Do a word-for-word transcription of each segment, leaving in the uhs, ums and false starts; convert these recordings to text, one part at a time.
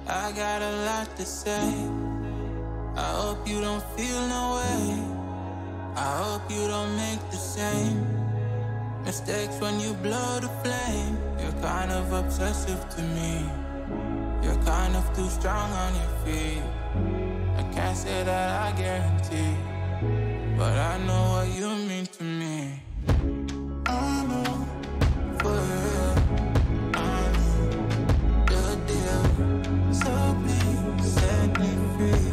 I got a lot to say. I hope you don't feel no way. I hope you don't make the same mistakes when you blow the flame. You're kind of obsessive to me. You're kind of too strong on your feet. I can't say that I guarantee, but I know what you mean to me. I know, for real, I know the deal. So please set me free.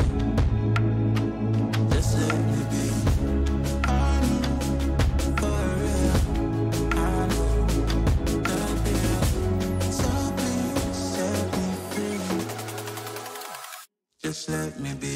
Just let me be. I know, for real, I know the deal. So please set me free. Just let me be.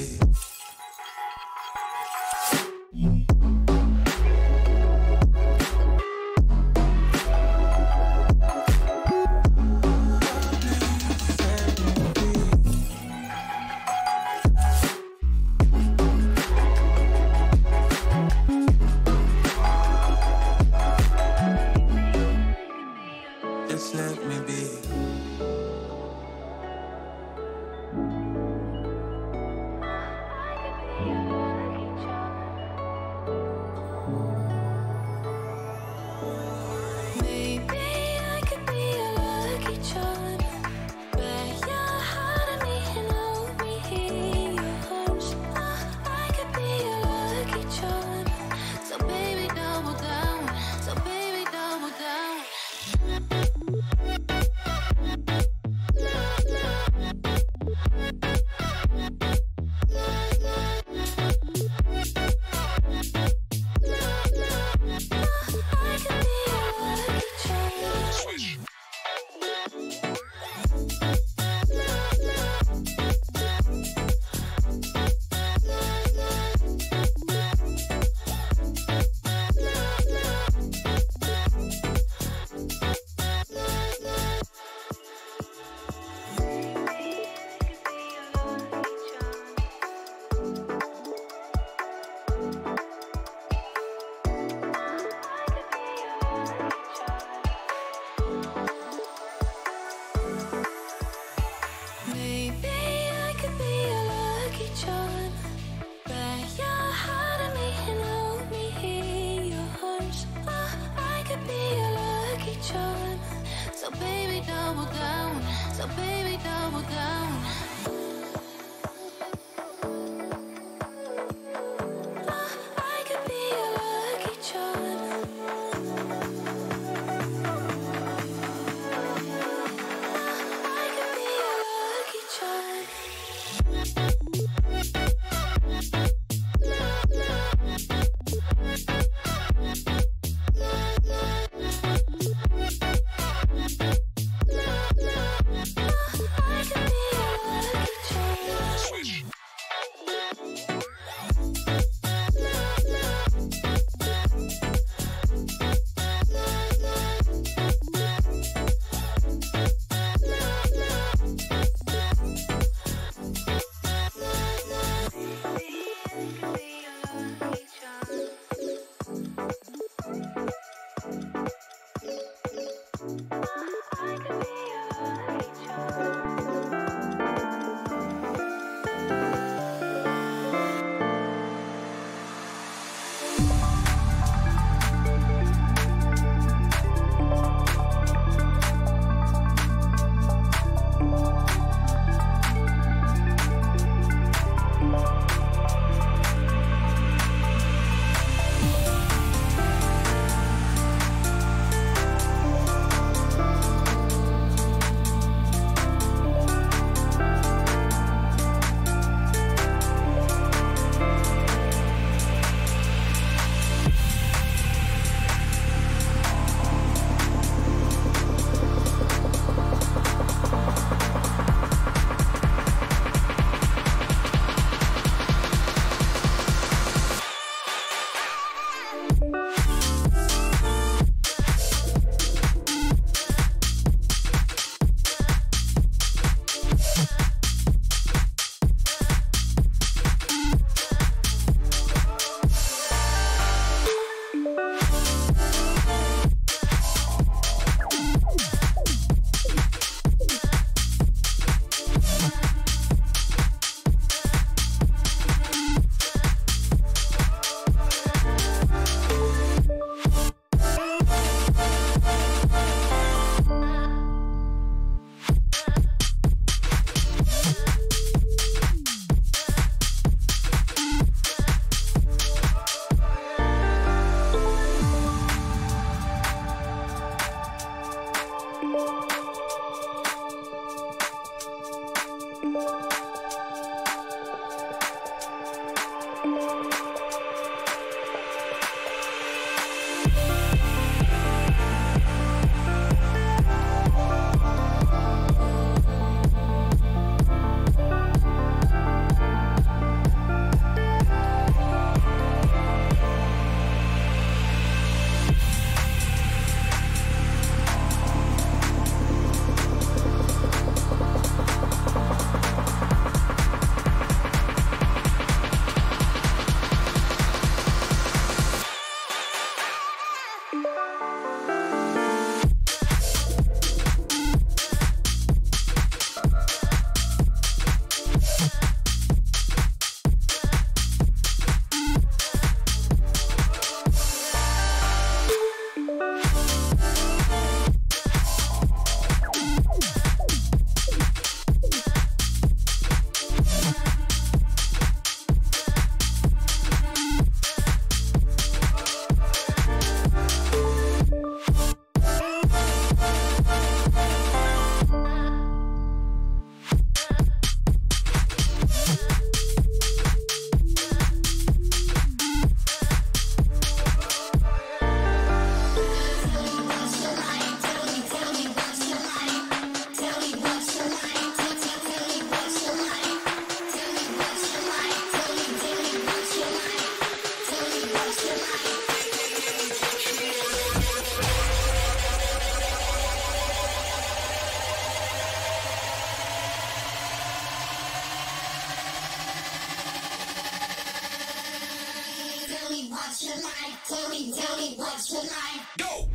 like? Tell me, tell me what you like. Go!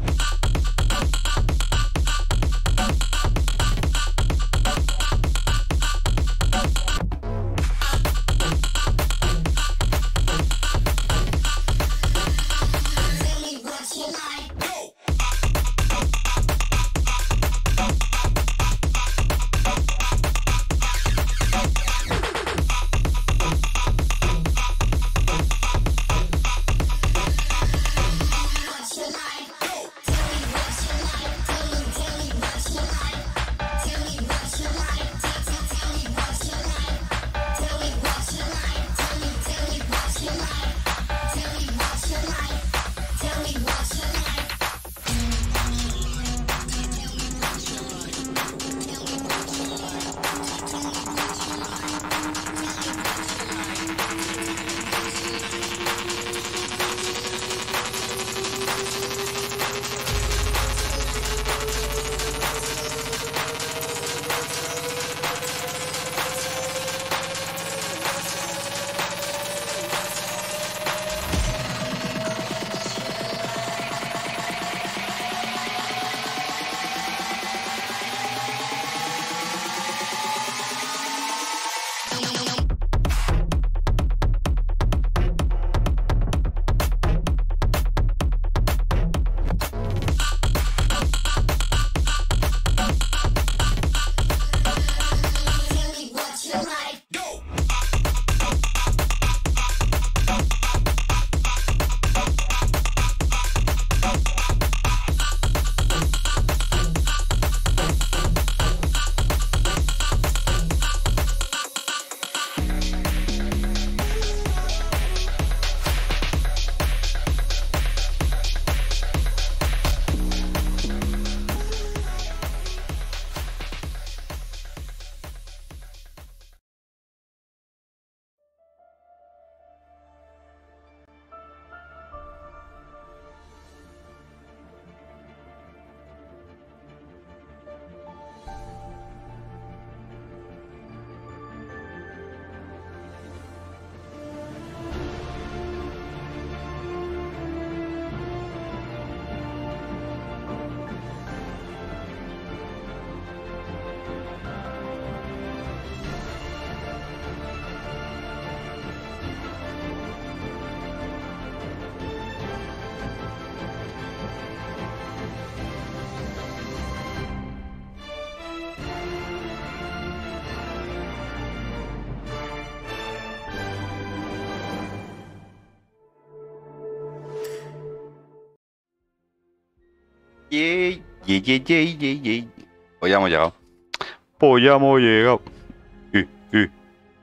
Yey, yey, yey, yey, yey, yey. Pues ya hemos llegado. Pues ya hemos llegado. Y, y.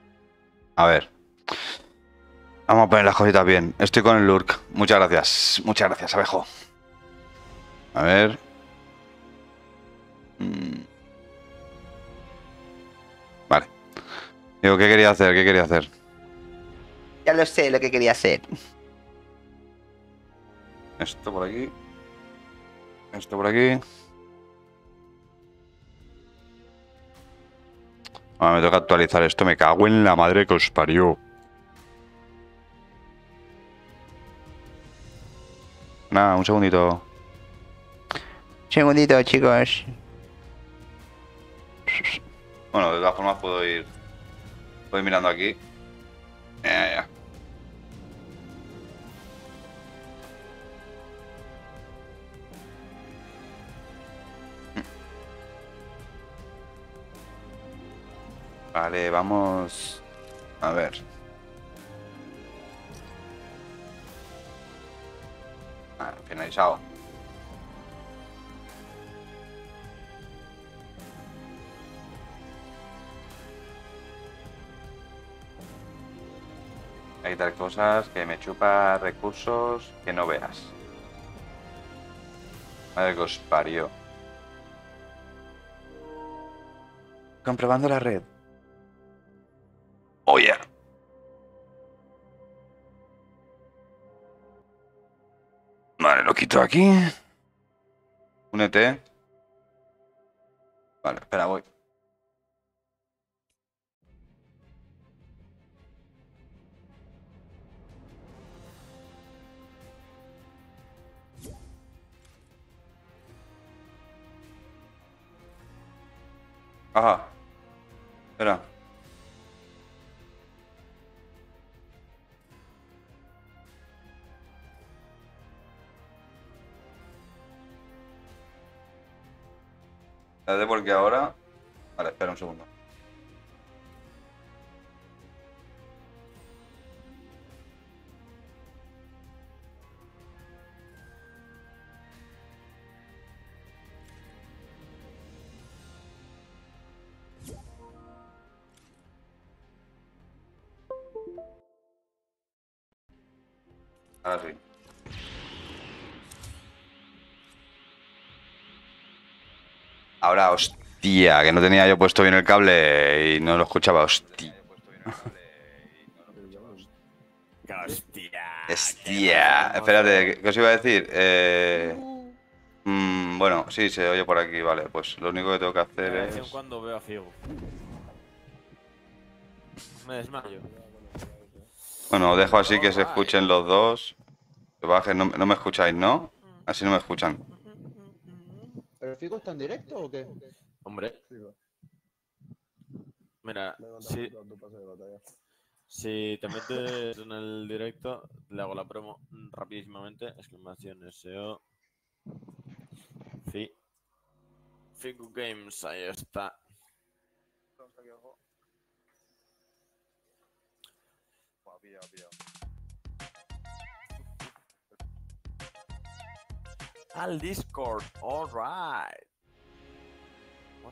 A ver. Vamos a poner las cositas bien. Estoy con el lurk. Muchas gracias. Muchas gracias, abejo. A ver. Mm. Vale. Digo, ¿qué quería hacer? ¿Qué quería hacer? Ya lo sé lo que quería hacer. Esto por aquí. Esto por aquí. Ah, me toca actualizar esto. Me cago en la madre que os parió. Nada, un segundito. Segundito, chicos. Bueno, de todas formas puedo ir. Puedo ir mirando aquí. Ya, ya. Vale, vamos. A ver. Ah, finalizado. Hay que quitar cosas que me chupa recursos que no veas. Madre que os parió. Comprobando la red. Oh yeah. Vale, lo quito aquí. Únete. Vale, espera, voy. Ajá. Espera. Espérate porque ahora... Vale, espera un segundo. Ahora sí. Ahora, hostia, que no tenía yo puesto bien el cable y no lo escuchaba, hostia. Hostia. Hostia. Espérate, ¿qué, qué os iba a decir? Eh... mm, bueno, sí, se oye por aquí, vale. Pues lo único que tengo que hacer De vez en es... cuando veo a Figo. Me desmayo. Bueno, dejo así que se escuchen los dos. Que bajen, no, no me escucháis, ¿no? Así no me escuchan. ¿Pero el Figo está en directo o qué? Hombre, mira, si, si te metes en el directo, le hago la promo rapidísimamente. Exclamación S E O. Fi. Figu Games, ahí está. Al Discord, alright. What?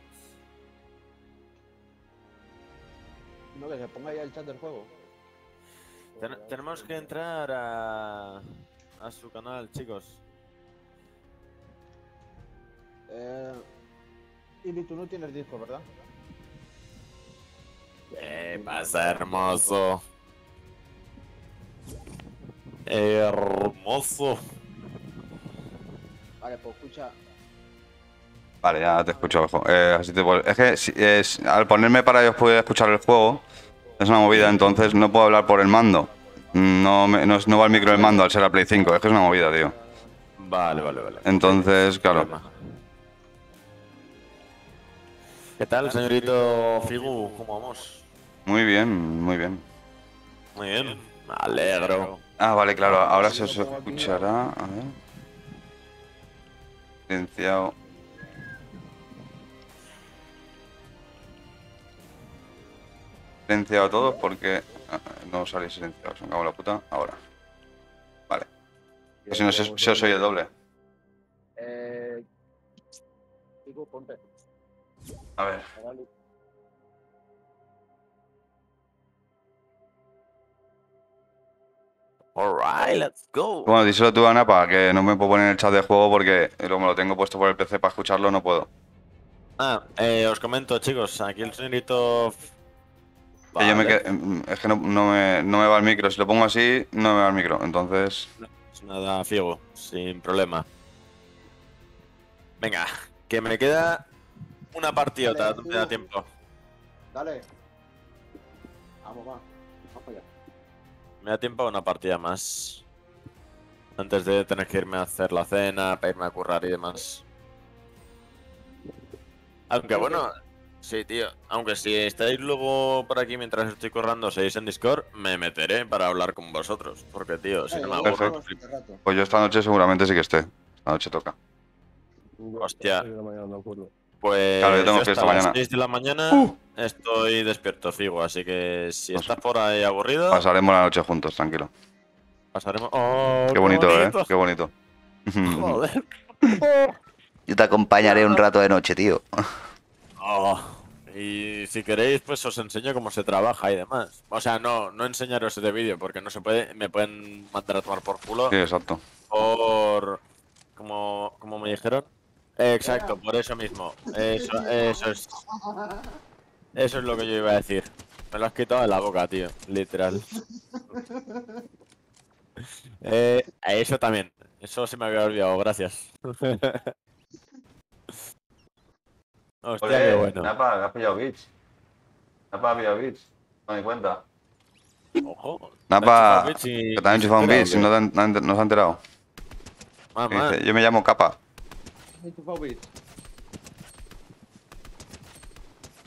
No, que se ponga ya el chat del juego. Ten- tenemos que entrar a, a su canal, chicos. Eh... Ili, tú no tienes disco, ¿verdad? ¿Qué pasa, hermoso? Hermoso. Vale, pues escucha. Vale, ya te escucho. Ojo. Eh, así te puedo- Es que si- es- al ponerme para ellos poder escuchar el juego, es una movida, entonces no puedo hablar por el mando. No, me- no, no va el micro del mando al ser la Play cinco, es que es una movida, tío. Vale, vale, vale. Entonces, claro. ¿Qué tal, señorito Figu? ¿Cómo vamos? Muy bien, muy bien. Muy bien. Me alegro. Ah, vale, claro, ahora se os escuchará. A ver. Silenciado. Silenciado a todos porque ah, no salís silenciados. Me cago en la puta. Ahora. Vale. Si no, se, se os oye doble. Eh... Figo, ponte. A ver. Vale. Alright, let's go. Bueno, díselo tú, Ana, para que no me puedo poner en el chat de juego porque como lo tengo puesto por el P C para escucharlo, no puedo. Ah, eh, os comento, chicos, aquí el señorito... Que yo me Vale. qued- es que no, no me, no me va el micro. Si lo pongo así, no me va el micro. Entonces, Nada, Figo, sin problema. Venga, que me queda una partidota, Dale, no me da Figo. tiempo. Dale. Vamos, va. Vamos allá. Me da tiempo a una partida más. Antes de tener que irme a hacer la cena, para irme a currar y demás. Aunque bueno, sí, tío. Aunque si estáis luego por aquí mientras estoy currando, seguís en Discord, me meteré para hablar con vosotros. Porque, tío, si no me aburro. Perfecto. Este rato. pues yo esta noche seguramente sí que esté. Esta noche toca. Hostia. Pues Claro, yo tengo hasta fiesta las mañana. seis de la mañana Uh. estoy despierto, Figo. Así que si Pues estás por ahí aburrido, Pasaremos la noche juntos, tranquilo. pasaremos. ¡Oh, Qué bonito, ¿eh? Qué bonito. Joder. Yo te acompañaré un rato de noche, tío. Oh, y si queréis, pues os enseño cómo se trabaja y demás. O sea, no, no enseñaros de vídeo, porque no se puede, me pueden mandar a tomar por culo. Sí, exacto. Por... Como, como me dijeron. Eh, exacto, por eso mismo. Eso, eso es. Eso es lo que yo iba a decir. Me lo has quitado de la boca, tío. Literal. Eh, eso también. Eso se me había olvidado, gracias. Hostia, qué bueno. Napa, que has pillado bits. Napa ha pillado bits. No me cuenta. Ojo. Napa, te ha enchufado bits y- que te han enchufado un y se bits y entera, no, te han- no, han- no se ha enterado. Ah, Que man. dice, yo me llamo Capa. Enchufado bits.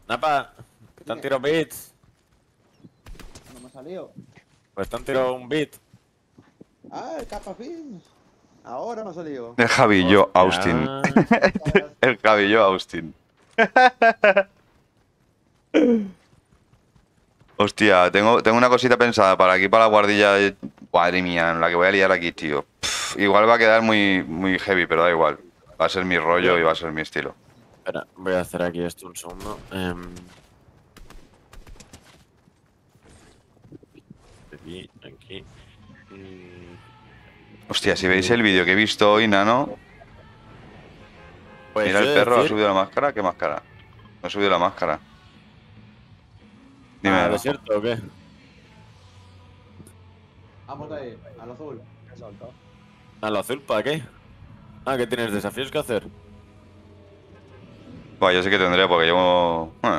Napa, que te han tirado bits. No me ha salido. Pues te han tirado un bit. Ah, el capa fin. Ahora me ha salido. El Javi yo, Austin. Hostia. El Javi yo, Austin. Hostia, tengo, tengo una cosita pensada para aquí, para la guardilla. de- Madre mía, la que voy a liar aquí, tío. Pff, igual va a quedar muy, muy heavy, pero da igual. Va a ser mi rollo y va a ser mi estilo. Espera, voy a hacer aquí esto un segundo. Em, Aquí, aquí. Mm, Hostia, si veis el vídeo que he visto hoy, Nano, Pues mira el yo perro, ha decir- subido la máscara. ¿Qué máscara? No ha subido la máscara. Dime. Ah, ¿desierto o qué? Vamos ahí, al azul. ¿A lo azul para qué? Ah, ¿qué tienes desafíos que hacer? Buah, yo sé que tendré porque llevo. Ah,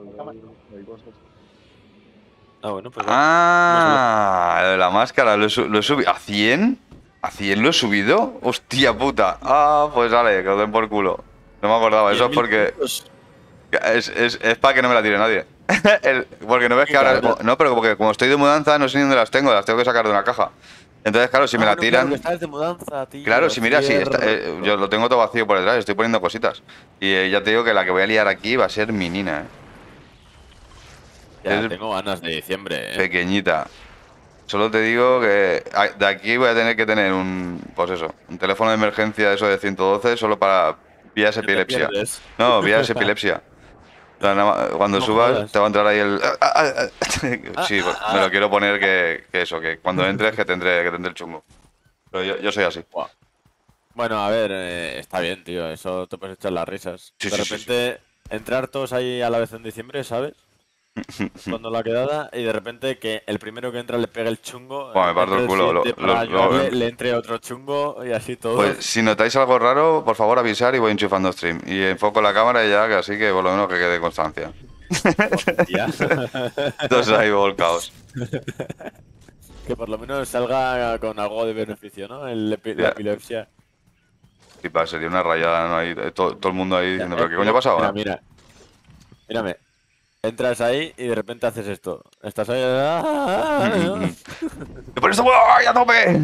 Ah, bueno, pues va. Ah, lo de la máscara, lo he, su- lo he subido. ¿A cien? ¿A cien lo he subido? Hostia puta. Ah, pues vale, que os den por culo. No me acordaba, eso es diez mil porque. puntos. Es, es, es para que no me la tire nadie. El- porque no ves que Qué ahora. cabrón. No, pero porque como estoy de mudanza, no sé ni dónde las tengo, las tengo que sacar de una caja. Entonces, claro, si me Ah, la no, claro, tiran. que estás de mudanza, tío. Claro, si mira, sí, está- eh, cierto. yo lo tengo todo vacío por detrás, estoy poniendo cositas. Y eh, ya te digo que la que voy a liar aquí va a ser mi nina, eh. Ya, es- tengo ganas de diciembre, eh. Pequeñita. Solo te digo que a- de aquí voy a tener que tener un, pues eso, un teléfono de emergencia, eso de ciento doce, solo para vías Que te epilepsia. pierdes. No, vías epilepsia. O sea, nada más- cuando No subas jodas. te va a entrar ahí el... Sí, pues, me lo quiero poner que, que eso, que cuando entres que tendré, que tendré el chungo. Pero yo, yo soy así. Buah. Bueno, a ver, eh, está bien, tío. Eso te puedes echar las risas. Sí, de sí, sí, repente, entrar todos ahí a la vez en diciembre, ¿sabes? Cuando la quedada, y de repente que el primero que entra le pegue el chungo. Buah, me parto el entre culo, lo- siguiente lo- para lo- ayudarle, le entre otro chungo y así todo. Pues si notáis algo raro, por favor avisar y voy enchufando stream. Y enfoco la cámara y ya, que así que por lo menos que quede constancia. Ya. Entonces ahí volcaos. Que por lo menos salga con algo de beneficio, ¿no? El epi- la Ya. epilepsia. Y pa, sería una rayada, ¿no? Ahí, todo, todo el mundo ahí diciendo, Ya, ¿pero qué coño ha pasado? Mira, ahora? mira. Mírame. Entras ahí y de repente haces esto. Estás ahí. ¡Ah! ¡Y por eso voy a tope!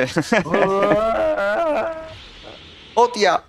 ¡Hostia!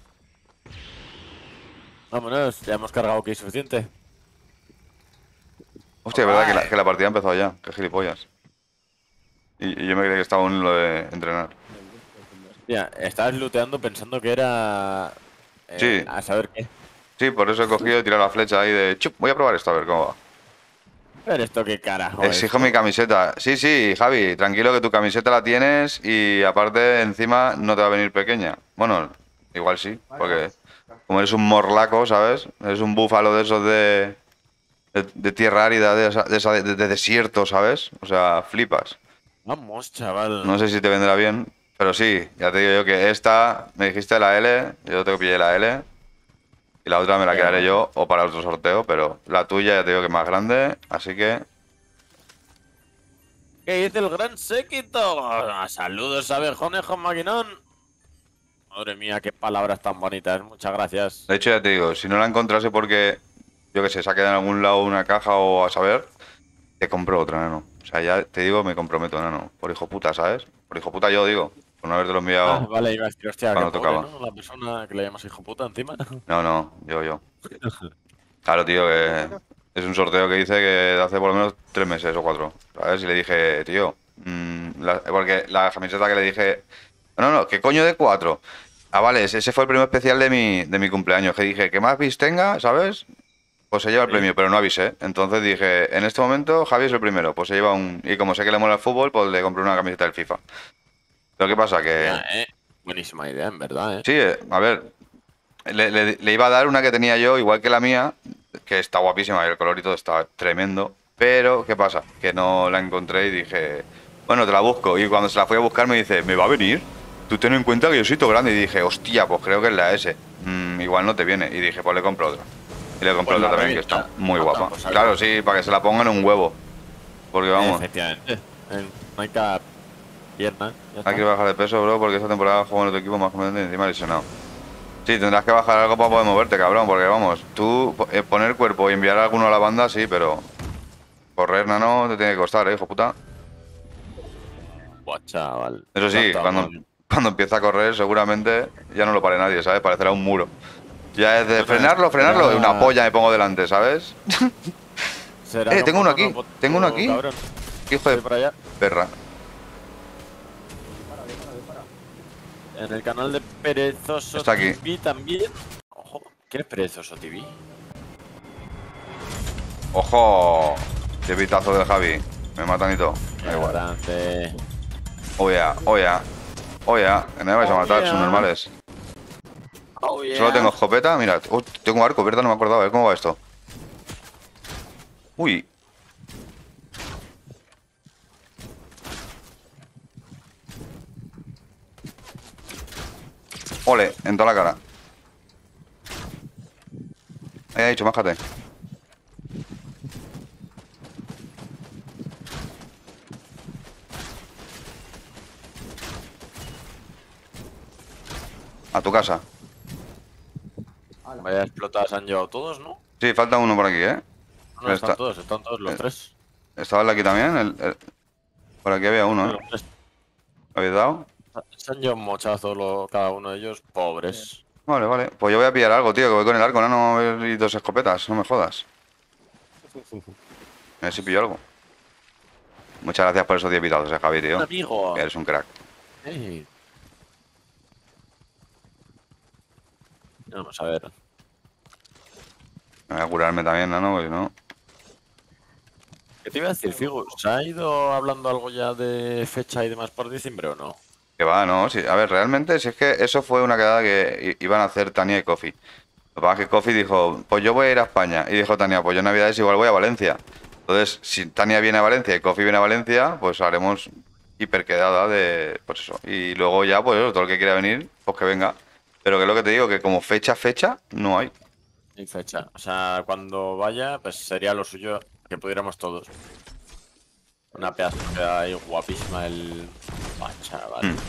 Vámonos, ya hemos cargado aquí suficiente. Hostia, es verdad que la, que la partida ha empezado ya. Qué gilipollas. Y, y yo me creía que estaba aún en lo de entrenar. Mira, estabas looteando pensando que era. eh, Sí. A saber qué. Sí, por eso he cogido y tirado la flecha ahí de... Chup, voy a probar esto a ver cómo va. Pero esto qué carajo. es, Exijo ¿no? mi camiseta. Sí, sí, Javi, tranquilo que tu camiseta la tienes y aparte encima no te va a venir pequeña. Bueno, igual sí, porque como eres un morlaco, ¿sabes? Eres un búfalo de esos de, de, de tierra árida, de, esa- de, esa- de- de desierto, ¿sabes? O sea, flipas. Vamos, chaval. No sé si te vendrá bien, pero sí, ya te digo yo que esta, me dijiste la L, yo te pillé la L y la otra me la quedaré yo o para otro sorteo, pero la tuya ya te digo que es más grande, así que... ¿Qué dice el gran séquito? Ah, Saludos, abejonejo maquinón. Madre mía, qué palabras tan bonitas. Muchas gracias. De hecho, ya te digo, si no la encontrase porque, yo que sé, se ha quedado en algún lado una caja o a saber, te compro otra, nano. O sea, ya te digo, me comprometo, nano. Por hijo puta, ¿sabes? Por hijo puta yo digo, por no haberte lo enviado. Ah, vale, iba a decir, hostia, cuando qué pobre, tocaba. ¿no? La persona que le llamas hijo puta encima. No, no, yo, yo. Claro, tío, que es un sorteo que hice que de hace por lo menos tres meses o cuatro, ¿sabes? Y le dije, tío, mm, la- porque la camiseta que le dije, no, no, ¿qué coño de cuatro? Ah, vale, ese ese fue el premio especial de mi, de mi cumpleaños, que dije, que más bis tenga, ¿sabes? Pues se lleva el Sí. premio, pero no avisé. Entonces dije, en este momento Javi es el primero, pues se lleva un... Y como sé que le mola el fútbol, pues le compré una camiseta del FIFA. Lo que pasa que... Ya, eh. Buenísima idea, en verdad, eh. Sí, eh, a ver, le, le- le iba a dar una que tenía yo, igual que la mía, que está guapísima y el color y todo está tremendo, pero ¿qué pasa? Que no la encontré y dije, bueno, te la busco. Y cuando se la fui a buscar me dice, ¿me va a venir? Tú ten en cuenta que yo soy todo grande. Y dije, hostia, pues creo que es la S. Mm, igual no te viene. Y dije, pues le compro otra. Y le compré Pues otra la también, que está revista. muy Ah, guapa. pues ahí Claro, va. sí, para que se la pongan en un huevo. Porque vamos, Efectivamente. En Minecraft, pierna. Ya está. hay que bajar de peso, bro, porque esta temporada juego en otro equipo más competente y encima lesionado. Sí, Sí, tendrás que bajar algo para poder moverte, cabrón, porque vamos, tú eh, poner cuerpo y enviar a alguno a la banda, sí, pero correr, nano, te tiene que costar, eh, hijo puta. Buah, chaval. Eso sí, Ya cuando, estamos. cuando empieza a correr, seguramente ya no lo pare nadie, ¿sabes? Parecerá un muro. Ya es de frenarlo, frenarlo, y una polla me pongo delante, ¿sabes? ¿Será Eh, tengo como uno aquí, no, tengo uno aquí. cabrón? Hijo Voy de para allá. perra. En el canal de Perezoso Está aquí. T V también. Ojo, ¿quién es Perezoso T V? ¡Ojo! Qué pitazo del Javi. Me matan y todo. Da igual. Grande. Oh yeah, oh yeah. Oh yeah. Que no me vais a Oh, matar, yeah. son normales. Oh, yeah. Solo tengo escopeta. Mira, oh, tengo arco, ¿verdad? No me acordaba. A ver cómo va esto. Uy. Ole, en toda la cara. Ahí ha dicho, májate. A tu casa. Vaya explotadas han llevado todos, ¿no? Sí, falta uno por aquí, ¿eh? No, no, están Está- todos, están todos los eh, tres. ¿Estaba el de aquí también? El- el- Por aquí había uno, ¿eh? Los tres. ¿Lo habéis dado? Se han llevado un mochazo lo- cada uno de ellos, pobres. Vale, vale. Pues yo voy a pillar algo, tío, que voy con el arco, nano, y dos escopetas. No me jodas. A ver si pillo algo. Muchas gracias por esos diez pitazos, eh, Javi, tío. Amigo. Que eres un crack. Ey. Vamos a ver. Me voy a curarme también, nano, porque no. ¿Qué te iba a decir, Figu? ¿Se ha ido hablando algo ya de fecha y demás por diciembre o no? Que va, no, sí. A ver, realmente, si es que eso fue una quedada que i- iban a hacer Tania y Kofi. Lo que pasa es que Kofi dijo, pues yo voy a ir a España. Y dijo Tania, pues yo en Navidades igual voy a Valencia. Entonces, si Tania viene a Valencia y Kofi viene a Valencia, pues haremos hiperquedada de, pues eso. Y luego ya, pues eso, todo el que quiera venir, pues que venga. Pero que es lo que te digo, que como fecha, fecha, no hay. Sin fecha. O sea, cuando vaya, pues sería lo suyo que pudiéramos todos. Una pedazo queda ahí guapísima el... Ah, chaval. Mm.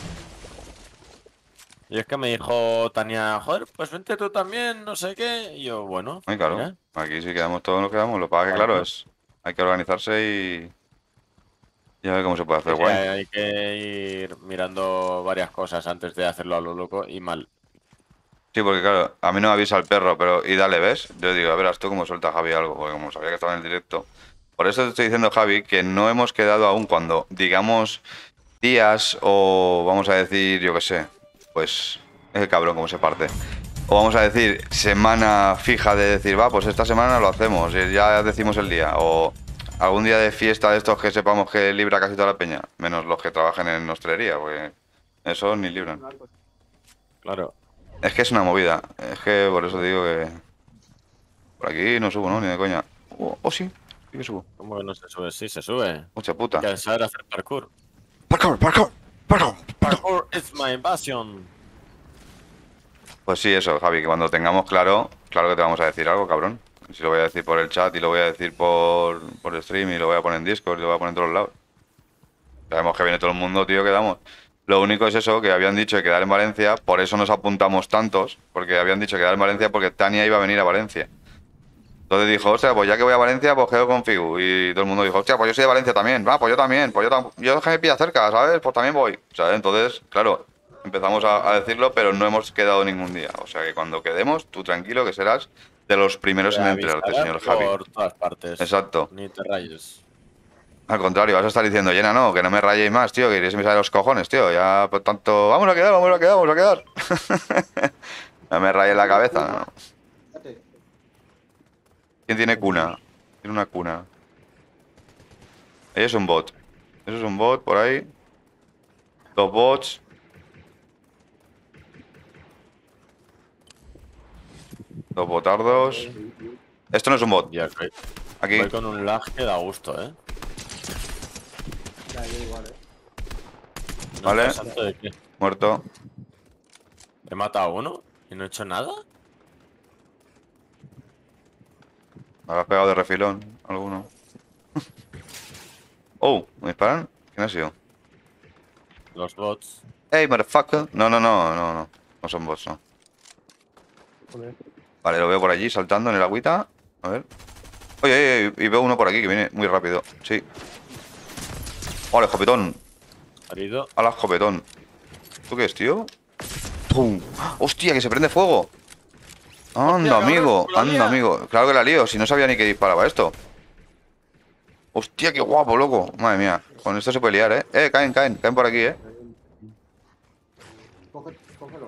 Y es que me dijo Tania, joder, pues vente tú también, no sé qué. Y yo, bueno, Ay, claro. mira. Aquí sí quedamos todos, nos quedamos. Lo que pasa es que, Claro. claro, es, hay que organizarse y, y a ver cómo se puede hacer Es que guay. hay que ir mirando varias cosas antes de hacerlo a lo loco y mal. Sí, porque claro, a mí no me avisa el perro, pero y dale, ¿ves? Yo digo, a verás tú cómo suelta Javi algo, porque como sabía que estaba en el directo. Por eso te estoy diciendo, Javi, que no hemos quedado aún cuando digamos días o vamos a decir, yo qué sé, pues es el cabrón cómo se parte. O vamos a decir semana fija de decir, va, pues esta semana lo hacemos y ya decimos el día. O algún día de fiesta de estos que sepamos que libra casi toda la peña, menos los que trabajen en hostelería, porque eso ni libran. Claro. Es que es una movida. Es que por eso digo que. Por aquí no subo, ¿no? Ni de coña. Oh, oh, sí. Sí que subo. ¿Cómo que no se sube? Sí, se sube. Mucha puta. Hay que saber hacer parkour. Parkour, parkour, parkour. Parkour is my passion. Pues sí, eso, Javi, que cuando tengamos claro, claro que te vamos a decir algo, cabrón. Si lo voy a decir por el chat y lo voy a decir por, por stream y lo voy a poner en Discord y lo voy a poner en todos lados. Sabemos que viene todo el mundo, tío, quedamos. Lo único es eso, que habían dicho de quedar en Valencia, por eso nos apuntamos tantos, porque habían dicho quedar en Valencia porque Tania iba a venir a Valencia. Entonces dijo, hostia, pues ya que voy a Valencia, pues quedo con Figu. Y todo el mundo dijo, hostia, pues yo soy de Valencia también. Va, pues yo también, pues yo también. Yo es que me pilla cerca, ¿sabes? Pues también voy. ¿Sabes? Entonces, claro, empezamos a, a decirlo, pero no hemos quedado ningún día. O sea que cuando quedemos, tú tranquilo que serás de los primeros en Te enterarte, avisarán señor Javi. por todas partes. Exacto. Ni te rayes. Al contrario, vas a estar diciendo, llena, no, que no me rayéis más, tío, que iréis a me sale los cojones, tío. Ya, por tanto, vamos a quedar, vamos a quedar, vamos a quedar. No me rayéis la cabeza, no. Fíjate. ¿Quién tiene cuna? Tiene una cuna. Ahí es un bot. Eso es un bot por ahí. Dos bots. Dos botardos. Esto no es un bot. Ya, que Aquí. voy con un lag que da gusto, ¿eh? Ya, yo igual, eh. No Vale. estás santo de qué. Muerto. He matado a uno y no he hecho nada. Me has pegado de refilón. Alguno. Oh, ¿me disparan? ¿Quién ha sido? Los bots. Hey, motherfucker. No, no, no, no, no. No son bots, no. Joder. Vale, lo veo por allí, saltando en el agüita. A ver. Oye, oye, oye, y veo uno por aquí que viene muy rápido. Sí. Vale, escopetón. Herido. A la escopetón. ¿Tú qué es, tío? ¡Pum! ¡Hostia, que se prende fuego! Anda, Hostia, cabrón, amigo, la anda, lía. amigo. Claro que la lío, si no sabía ni que disparaba esto. Hostia, qué guapo, loco. Madre mía, con esto se puede liar, ¿eh? Eh, caen, caen, caen por aquí, ¿eh? Coge- Cógelo.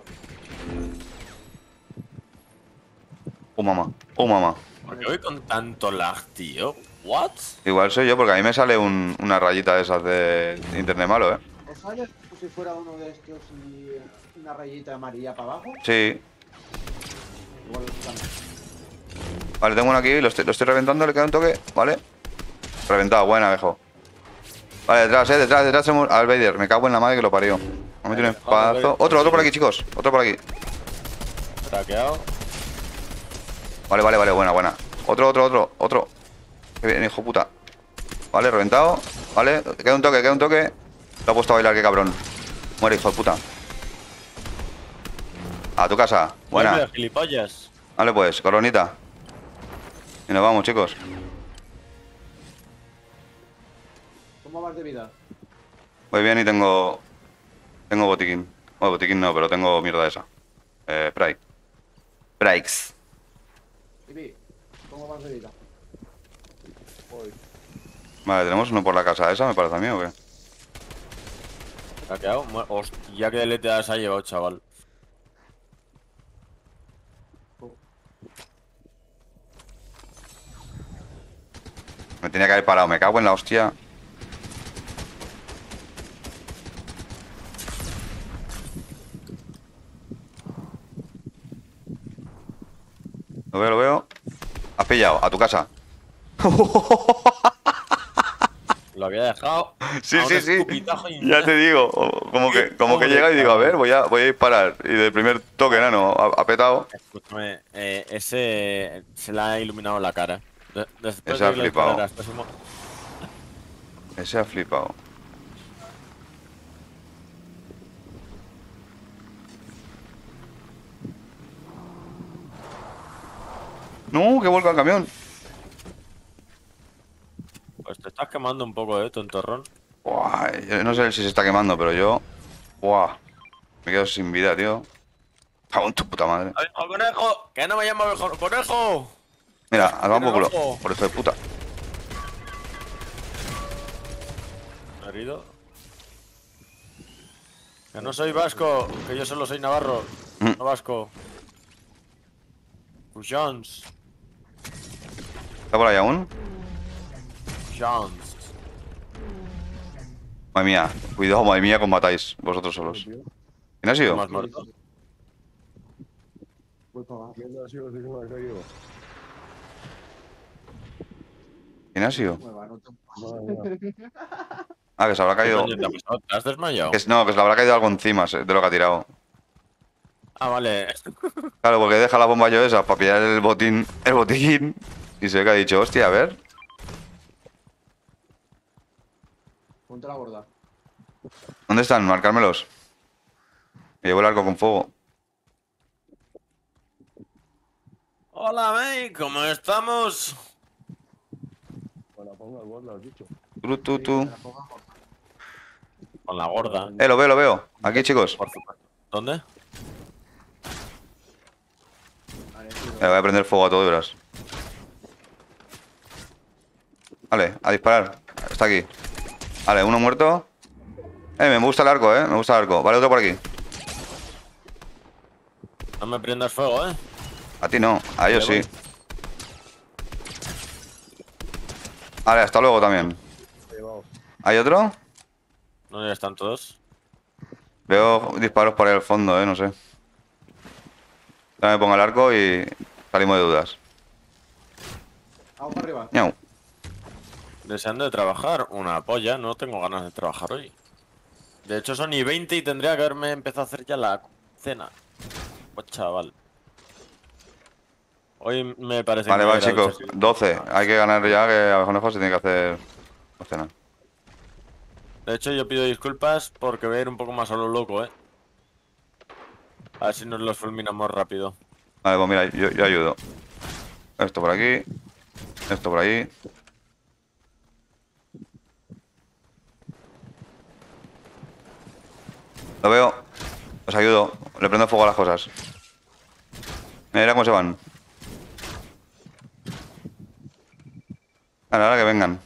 Oh, mamá, oh, mamá. ¿Por qué voy con tanto lag, tío? ¿What? Igual soy yo, porque a mí me sale un- una rayita de esas de internet malo, ¿eh? ¿Os sale como si fuera uno de estos y eh, una rayita amarilla para abajo? Sí. Igual están. Vale, tengo uno aquí, lo estoy, lo estoy reventando, le queda un toque, ¿vale? Reventado, buena, viejo. Vale, detrás, eh, detrás, detrás tenemos al Vader. Me cago en la madre que lo parió. Me metí un espadazo. Otro, otro por aquí, chicos. Otro por aquí. Traqueado. Vale, vale, vale, buena, buena. Otro, otro, otro, otro. Que viene, hijo puta. Vale, reventado. Vale, queda un toque, queda un toque. Lo ha puesto a bailar, qué cabrón. Muere, hijo de puta. A tu casa. Buena. Vuelve, gilipollas. Vale, pues, coronita. Y nos vamos, chicos. ¿Cómo vas de vida? Voy bien y tengo. Tengo botiquín. Bueno, botiquín no, pero tengo mierda esa. Eh, spray. Brakes. Ibi, ¿cómo vas de vida? Voy. Vale, tenemos uno por la casa esa, me parece a mí, ¿o qué? Traqueado. Mu- Hostia, que le te has llevado, chaval. Me tenía que haber parado, me cago en la hostia. Lo veo, lo veo. Has pillado, a tu casa. Lo había dejado. Sí, a un sí, sí. escupitajo y- Ya te digo. o- Como que, como que llega y digo, a ver, voy a, voy a disparar. Y del primer toque, nano, ha, ha petado. Escúchame, eh, ese se le ha iluminado la cara. De- después Ese ha de que le flipado. dispararas, pues, como- Ese ha flipado. No, que vuelca el camión. Pues te estás quemando un poco, eh, tontorrón. Buah, yo no sé si se está quemando, pero yo. Buah. Me quedo sin vida, tío. Cago en tu puta madre. ¡Abejo, conejo! ¡Que no me llamo abejo, conejo! Mira, al vamos por culo. abajo. Por hijo de puta. Herido. Que no soy vasco, que yo solo soy navarro. Mm. No vasco. Jones. ¿Está por ahí aún? Jones. Madre mía. Cuidado, madre mía, combatáis vosotros solos. Tío. ¿Quién ha sido? ¿Más muerto? Voy para abajo. ¿Quién ha sido el que me ha caído? ¿Quién ha sido? Mueva, no te- Madre mía. Ah, que se habrá ¿Qué caído. coño te ha pasado? ¿Te has desmayado? Que es- no, que se le habrá caído algo encima se- de lo que ha tirado. Ah, vale. Claro, porque deja la bomba yo esa para pillar el botín, el botiquín. Y se ve que ha dicho, hostia, a ver. Ponte la gorda. ¿Dónde están? Marcármelos. Me llevo el arco con fuego. Hola, May, ¿cómo estamos? Con la ponga al borde, lo has dicho. Tu, tu, tu. Con la gorda. Eh, lo veo, lo veo. Aquí, chicos. Por supuesto. ¿Dónde? Vale, sí, Le voy a prender fuego a todo, verás. Vale, a disparar. Está aquí. Vale, uno muerto. Eh, me gusta el arco, eh. Me gusta el arco. Vale, otro por aquí. No me prendas fuego, eh. A ti no, a ellos Vale, sí. Vale, hasta luego también. Llevado. ¿Hay otro? ¿Dónde están todos? Veo disparos por ahí al fondo, eh, no sé. Ya me pongo el arco y salimos de dudas. Vamos para arriba. Ñau. Deseando de trabajar. Una polla, no tengo ganas de trabajar hoy. De hecho son y veinte y tendría que haberme empezado a hacer ya la cena. Pues chaval. Hoy me parece Vale, que vale, me hubiera chicos. duchado así. doce. Hay que ganar ya, que a Conejo se tiene que hacer la cena. De hecho yo pido disculpas porque voy a ir un poco más a lo loco, eh. A ver si nos los fulminamos rápido. Vale, pues mira, yo, yo ayudo. Esto por aquí. Esto por ahí. Lo veo. Os ayudo. Le prendo fuego a las cosas. Mira cómo se van. Ahora, ahora que vengan.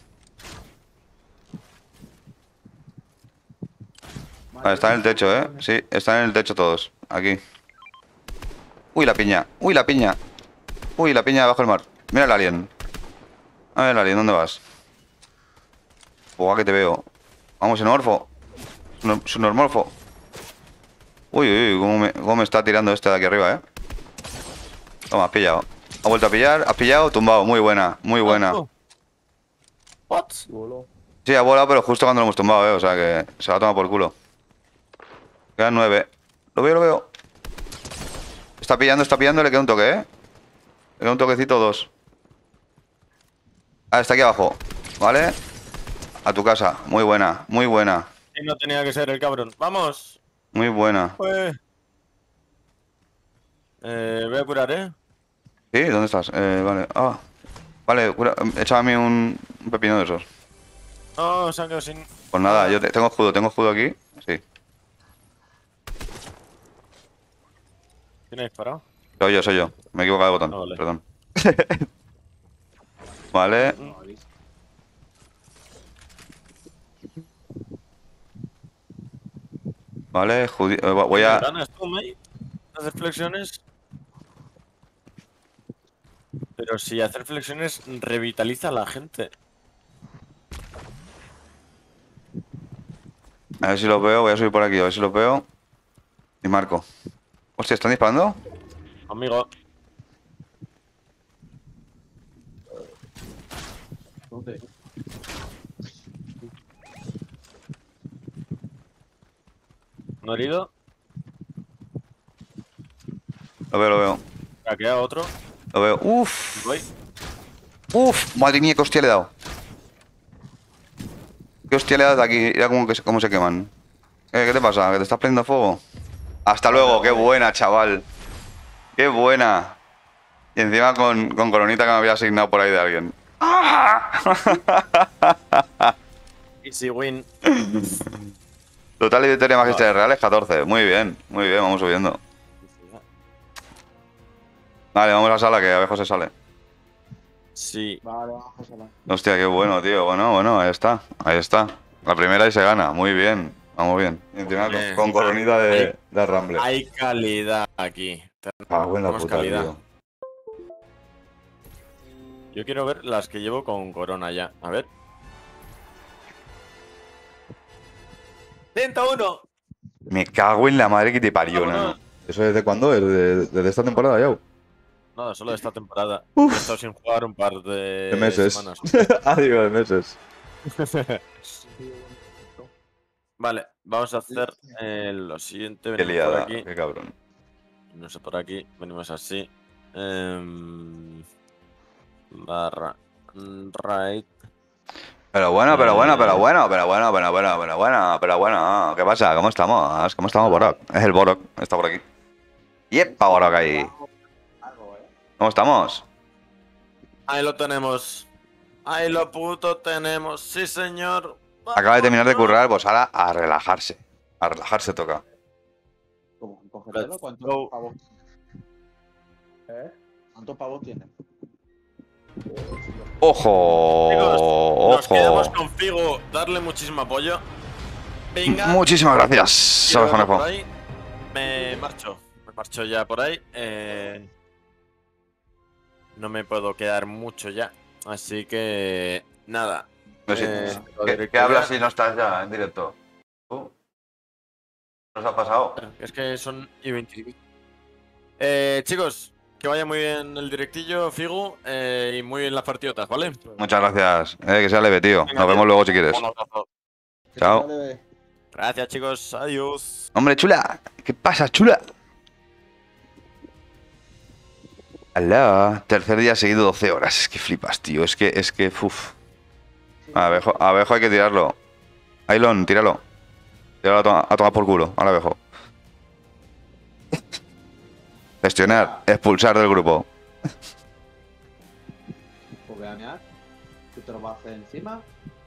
Vale, están en el techo, ¿eh? Sí, están en el techo todos. Aquí. Uy, la piña. Uy, la piña. Uy, la piña debajo del mar. Mira el alien. A ver, el alien, ¿dónde vas? Buah, que te veo. Vamos, xenomorfo. Xenomorfo. Uy, uy, uy, cómo me, cómo me está tirando este de aquí arriba, ¿eh? Toma, has pillado. Ha vuelto a pillar, has pillado, tumbado. Muy buena, muy buena. What? Voló. Sí, ha volado, pero justo cuando lo hemos tumbado, ¿eh? O sea que se va a tomar por culo. Quedan nueve. Lo veo, lo veo. Está pillando, está pillando, le queda un toque, ¿eh? Le queda un toquecito, dos. Ah, está aquí abajo. ¿Vale? A tu casa. Muy buena, muy buena. Y no tenía que ser el cabrón. ¡Vamos! Muy buena. Pues... Eh, voy a curar, ¿eh? ¿Sí? ¿Dónde estás? Eh, vale. Ah. Vale, cura... échame a mí un... un pepino de esos. No, se han quedado sin... Pues nada, yo te- tengo escudo, tengo escudo aquí. Sí. ¿Quién ha disparado? Soy yo, soy yo. Me he equivocado de botón. Ah, vale. Perdón. Vale. Vale, judi- eh, voy a... ¿Ganas tú, May? ¿Hacer flexiones? Pero si hacer flexiones revitaliza a la gente. A ver si los veo, voy a subir por aquí, a ver si los veo. Y marco. Hostia, ¿están disparando? Amigo, ¿Dónde? ¿no herido? Lo veo, lo veo. ¿Ha quedado otro? Lo veo. Uf, Voy. uf. Madre mía, qué hostia le he dado. Qué hostia le he dado de aquí. Mira cómo, que se- cómo se queman. Eh, ¿Qué te pasa? ¿Que te estás prendiendo fuego? Hasta luego, qué buena, chaval. Qué buena. Y encima con, con coronita que me había asignado por ahí de alguien. Easy win. Total y victoria magistrales reales, catorce. Muy bien, muy bien, vamos subiendo. Vale, vamos a la sala que Abejo se sale. Sí. Vale, vamos a pasarla. Hostia, qué bueno, tío. Bueno, bueno, ahí está, ahí está. La primera y se gana, muy bien. Vamos bien. Y encima con, Bien. con coronita de, de Ramble. Hay calidad aquí. Ah, buena tenemos puta, calidad. tío. Yo quiero ver las que llevo con corona ya. A ver. ciento uno. Me cago en la madre que te parió, Vámonos. nano. ¿Eso desde cuándo? ¿Desde, desde esta temporada ya? Nada, solo de esta temporada. Uf. He estado sin jugar un par de, De meses. semanas. ah, digo, de meses. Vale, vamos a hacer eh, lo siguiente. Qué Venimos por liada, aquí. qué cabrón. No sé por aquí. Venimos así. Em, barra. Right. Pero bueno, pero bueno, pero bueno, pero bueno, pero bueno, pero bueno, pero bueno. ¿Qué pasa? ¿Cómo estamos? ¿Cómo estamos, Borok? Es el Borok, está por aquí. ¡Yepa, Borok ahí! Algo, ¿eh? ¿Cómo estamos? Ahí lo tenemos. Ahí lo puto tenemos. Sí, señor. Acaba de terminar de currar, pues ahora a relajarse. A relajarse toca. ¿Cómo? ¿Cogértelo? Let's ¿Cuántos go. pavos? ¿Eh? ¿Cuántos pavos tiene? ¡Ojo! Chicos, nos quedamos ¡Ojo! con Figo. Darle muchísimo apoyo. Venga. Muchísimas gracias, Quiero verlo Abejonejo. por ahí. Me marcho. Me marcho ya por ahí. Eh, No me puedo quedar mucho ya. Así que. Nada. No sé, Eh, lo ¿Qué, directo qué hablas ya. si no estás ya en directo? ¿Tú? ¿Nos ha pasado? Es que son y veinticinco. Eh, chicos, que vaya muy bien el directillo, Figu, eh, y muy bien las partiotas, ¿vale? Muchas gracias. Eh, que sea leve, tío. Venga, Nos tío. vemos luego si quieres. Un abrazo. Que Chao. se vale. Gracias, chicos. Adiós. Hombre, chula. ¿Qué pasa, chula? Alá. Tercer día seguido, doce horas. Es que flipas, tío. Es que, es que, uff. Abejo, abejo hay que tirarlo. Ailon, tíralo. Tíralo a, to a tomar por culo. Al abejo. Gestionar, expulsar del grupo. Pues voy a mear. ¿Tú te lo vas a hacer encima?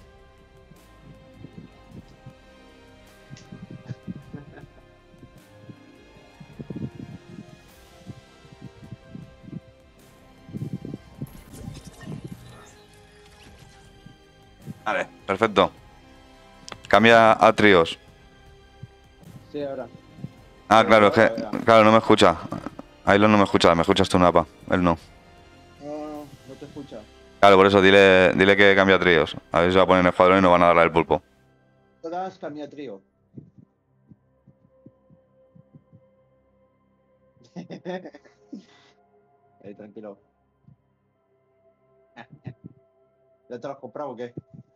Vale, perfecto. Cambia a tríos. Sí, ahora. Ah, claro, es que, Ahora, ahora. claro, no me escucha. Ailon no me escucha, me escuchas tú, Napa. Él no. No, no, no te escucha. Claro, por eso dile, dile que cambia a tríos. A ver si se va a poner en escuadrón y no van a darle el pulpo. Todas cambia trío. Ahí, tranquilo. ¿Ya te lo has comprado o qué?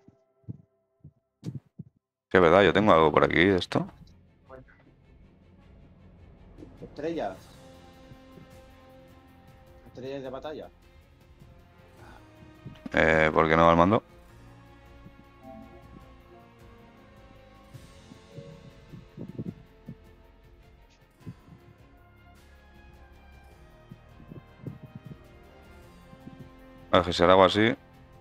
Que es verdad, yo tengo algo por aquí de esto. Estrellas. Estrellas de batalla. Eh, ¿por qué no va al mando? A ver, que será algo así.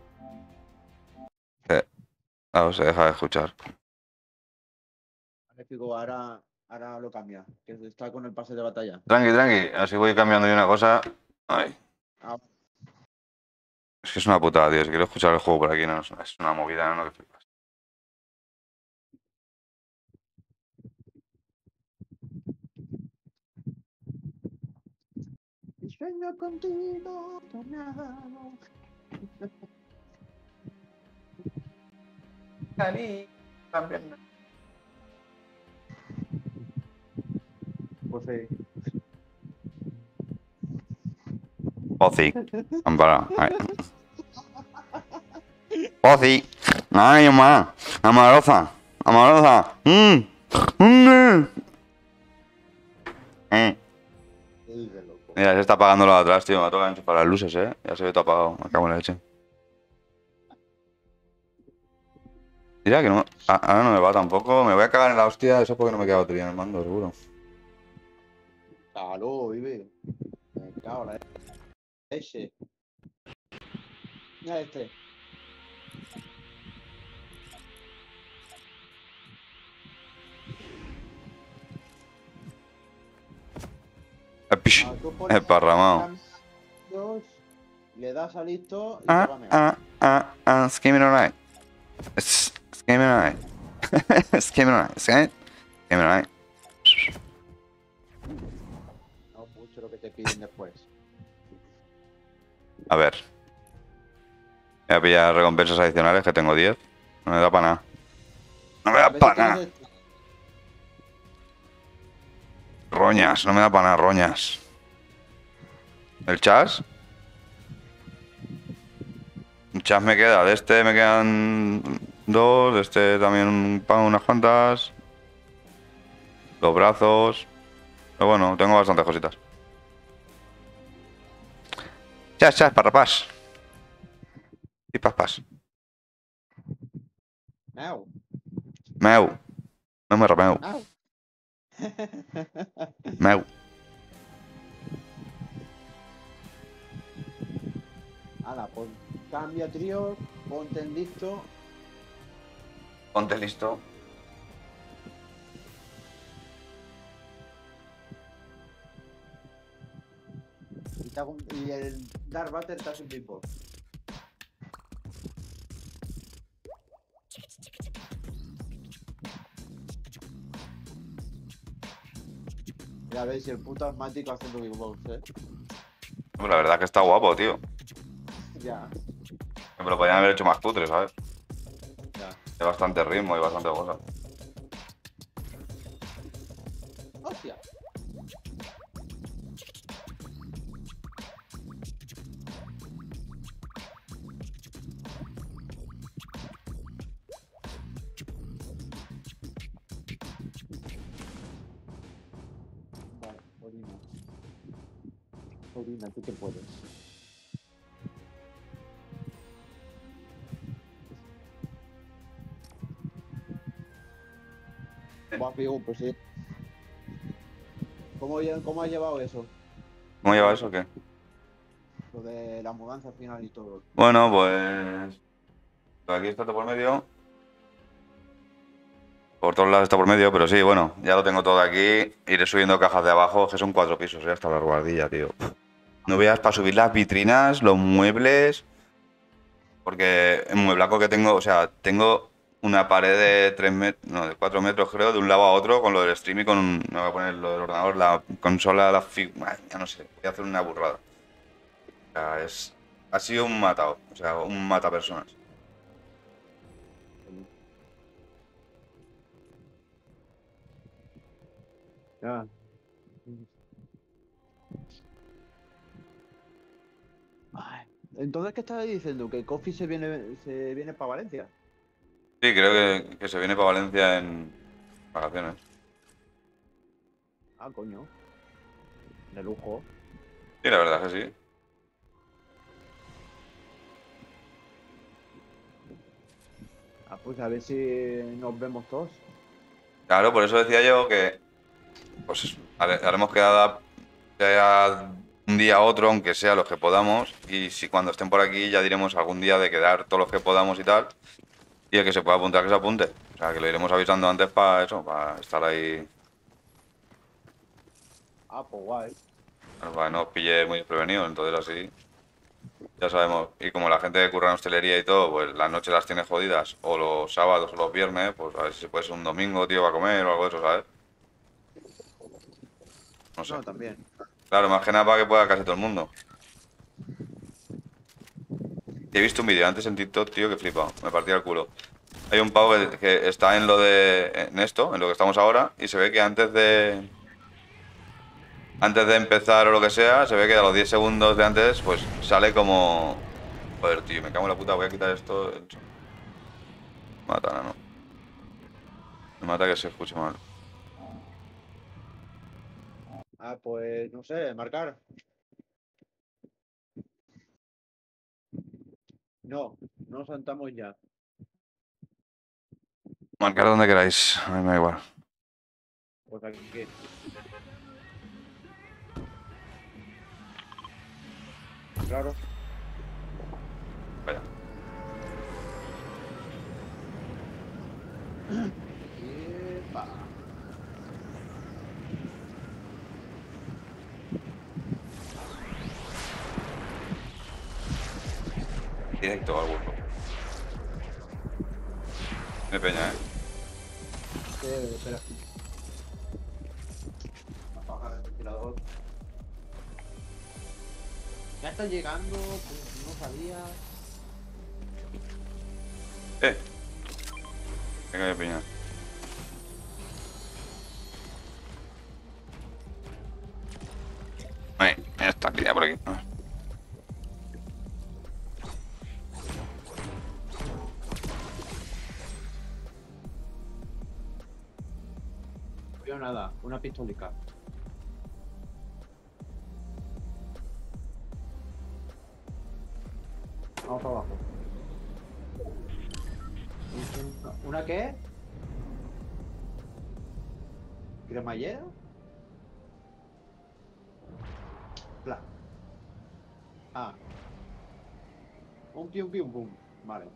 Eh, ah, se deja de escuchar. Magnífico, ahora, ahora lo cambia. Que está con el pase de batalla. Tranqui, tranqui. Así voy cambiando yo una cosa. Ay. Ah, Es que es una putada, tío. Si quiero escuchar el juego por aquí, no, es una movida, no, que flipas. y sueño contigo, tomado. Pues sí. Ozzy. Ampara. Ay. Ozzy. Ay, mamá. Amarosa. Amarosa. Mmm. Mmm. Eh. El de loco. Mira, se está apagando lo de atrás, tío. Me toca enchufar las luces, eh. Ya se ve todo apagado. Me cago en la leche. Mira que no. ah, Ahora no me va tampoco. Me voy a cagar en la hostia. Eso porque no me queda batería en el mando, seguro. Aló, vive. Me cago en la leche. Mira este. Eh, pish. Ah, tú pones Esparramado. cambios, le das a listo y te Ah, va a mear. ah, ah, ah. Skimming alright. Skimming alright. Skimming alright. Skimming alright. No mucho lo que te piden después. A ver. Voy a pillar recompensas adicionales, que tengo diez. No me da para nada. No me A da ver si para tienes nada. esto. Roñas, no me da para nada, roñas. ¿El chas? El chas me queda. De este me quedan dos. De este también pa- unas cuantas. Los brazos. Pero bueno, tengo bastantes cositas. Chas, chas, parrapás. Y paspas. Meow, Meu. No me rapeu. meow. Meu. Hala, pues cambia trío, ponte en listo. Ponte listo. Y, te hago un- y el Darth Vader te hace un ping-pong. Mira, veis el puto asmático haciendo beatbox, eh. Pues la verdad que está guapo, tío. Ya, Me lo podrían haber hecho más cutre, ¿sabes? ya. Hay bastante ritmo y bastante cosa. Hostia. Vale, orina. Orina, tú que puedes. Va, Figu, pues sí. ¿Cómo, lle- ¿Cómo has llevado eso? ¿Cómo lleva eso o qué? Lo de la mudanza al final y todo. Bueno, pues... Aquí está todo por medio. Por todos lados está por medio, pero sí, bueno, ya lo tengo todo aquí. Iré subiendo cajas de abajo, que son cuatro pisos, ya hasta la guardilla, tío. No veas para subir las vitrinas, los muebles. Porque el mueblaco que tengo, o sea, tengo una pared de tres metros, no, de cuatro metros creo, de un lado a otro, con lo del stream y con, un- me voy a poner lo del ordenador, la consola, la fi... Ay, ya no sé, voy a hacer una burrada. O sea, es... Ha sido un matado, o sea, un mata personas. Ya. Ay, entonces, ¿qué estabas diciendo? ¿Que Coffee se viene, se viene para Valencia? Sí, creo que, que se viene para Valencia en vacaciones. Ah, coño. De lujo. Sí, la verdad es que sí. Ah, pues a ver si nos vemos todos. Claro, por eso decía yo que pues hare- haremos quedada sea un día a otro, aunque sea los que podamos, y si cuando estén por aquí ya diremos algún día de quedar todos los que podamos y tal, y el que se pueda apuntar que se apunte. O sea, que lo iremos avisando antes para eso, para estar ahí, Ah, pues guay. para que no os pille muy desprevenidos, entonces así ya sabemos. Y como la gente que curra en hostelería y todo, pues las noches las tiene jodidas, o los sábados o los viernes, pues a ver si se puede ser un domingo, tío, para comer o algo de eso, ¿sabes? No sé. No, también. Claro, más que nada para que pueda casi todo el mundo. He visto un vídeo antes en TikTok, tío, que flipa, me partía el culo. Hay un pavo que, que está en lo de... en esto, en lo que estamos ahora, y se ve que antes de... Antes de empezar o lo que sea, se ve que a los diez segundos de antes, pues sale como... Joder, tío, me cago en la puta, voy a quitar esto... Mata, no. Me mata que se escuche mal. Ah, pues no sé, marcar. No, no saltamos ya. Marcar donde queráis, a mí me da igual. Pues aquí. Claro. Vaya. Epa. Directo al burro. Tiene peña, ¿eh? Eh, espera. Apagar el ventilador. Ya está llegando, pues no sabía. Eh. Venga, de peña. Ahí, ya está, aquí, ya por aquí. Ah. No veo nada, una pistolica. Vamos para abajo. ¿Una, ¿una qué? ¿Cremallera? Pla. Ah. Un pium pium pum. Vale.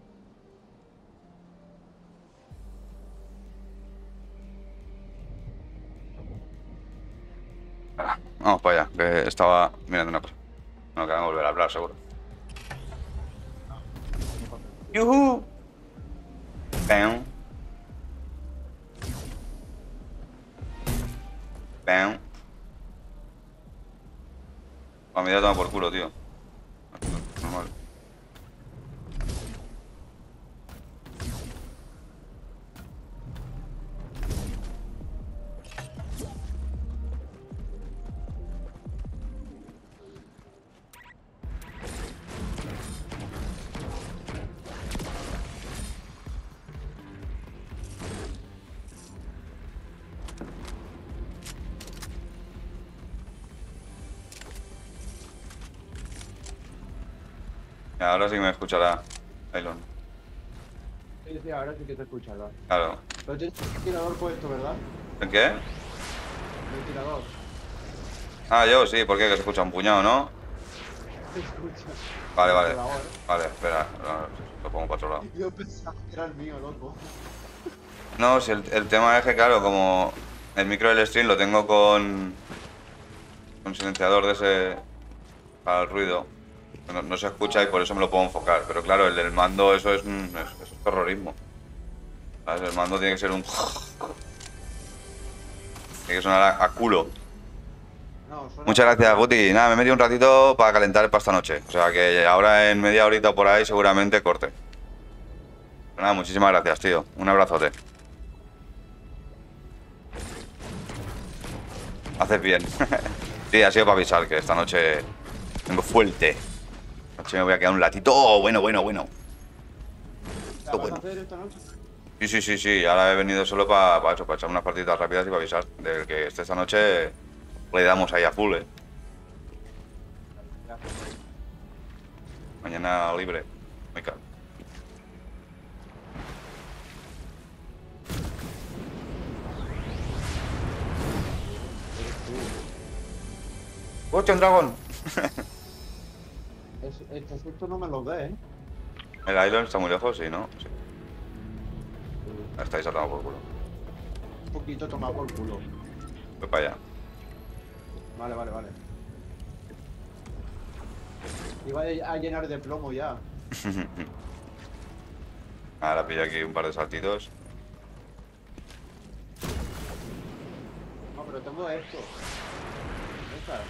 Vamos para allá, que estaba mirando una cosa. No, que van a volver a hablar, seguro. ¡Yuhu! Bam. Bam. A mí ya toma por culo, tío. Normal. Ahora sí que me escuchará Ailon. Sí, sí, ahora sí que te escucha, ¿verdad? Claro. Pero tienes el ventilador puesto, ¿verdad? ¿En qué? El ventilador. Ah, yo sí, ¿por qué? Que se escucha un puñado, ¿no? Se escucha. Vale, vale. Pero ahora, Vale, espera. no, Lo pongo para otro lado. yo pensaba que era el mío, loco. No, si el, el tema es que, claro, como el micro del stream lo tengo con. Con silenciador de ese. Para el ruido. No, no se escucha y por eso me lo puedo enfocar. Pero claro, el del mando, eso es, un, es, eso es terrorismo. ¿Sabes? El mando tiene que ser un. Tiene que sonar a, a culo. No, suena- Muchas gracias, Guti. Nada, me he metido un ratito para calentar para esta noche. O sea que ahora en media horita o por ahí seguramente corte. Pero nada, muchísimas gracias, tío. Un abrazote. Haces bien. Sí, ha sido para avisar que esta noche vengo fuerte. Esta noche me voy a quedar un latito. Oh, bueno, bueno, bueno. ¿La vas bueno. a hacer esta noche? Sí, sí, sí, sí. Ahora he venido solo para, para eso, para echar unas partidas rápidas y para avisar. De que esté esta noche le damos ahí a full, eh. Mañana libre. Muy caro. ¡Hostia, un dragón! Es- Este susto no me lo dé, ¿eh? El Island está muy lejos, sí, ¿no? Sí. Estáis atado por culo. Un poquito tomado por culo. Voy para allá. Vale, vale, vale. Iba a llenar de plomo ya. Ahora pillo aquí un par de saltitos. No, pero tengo esto. Esta.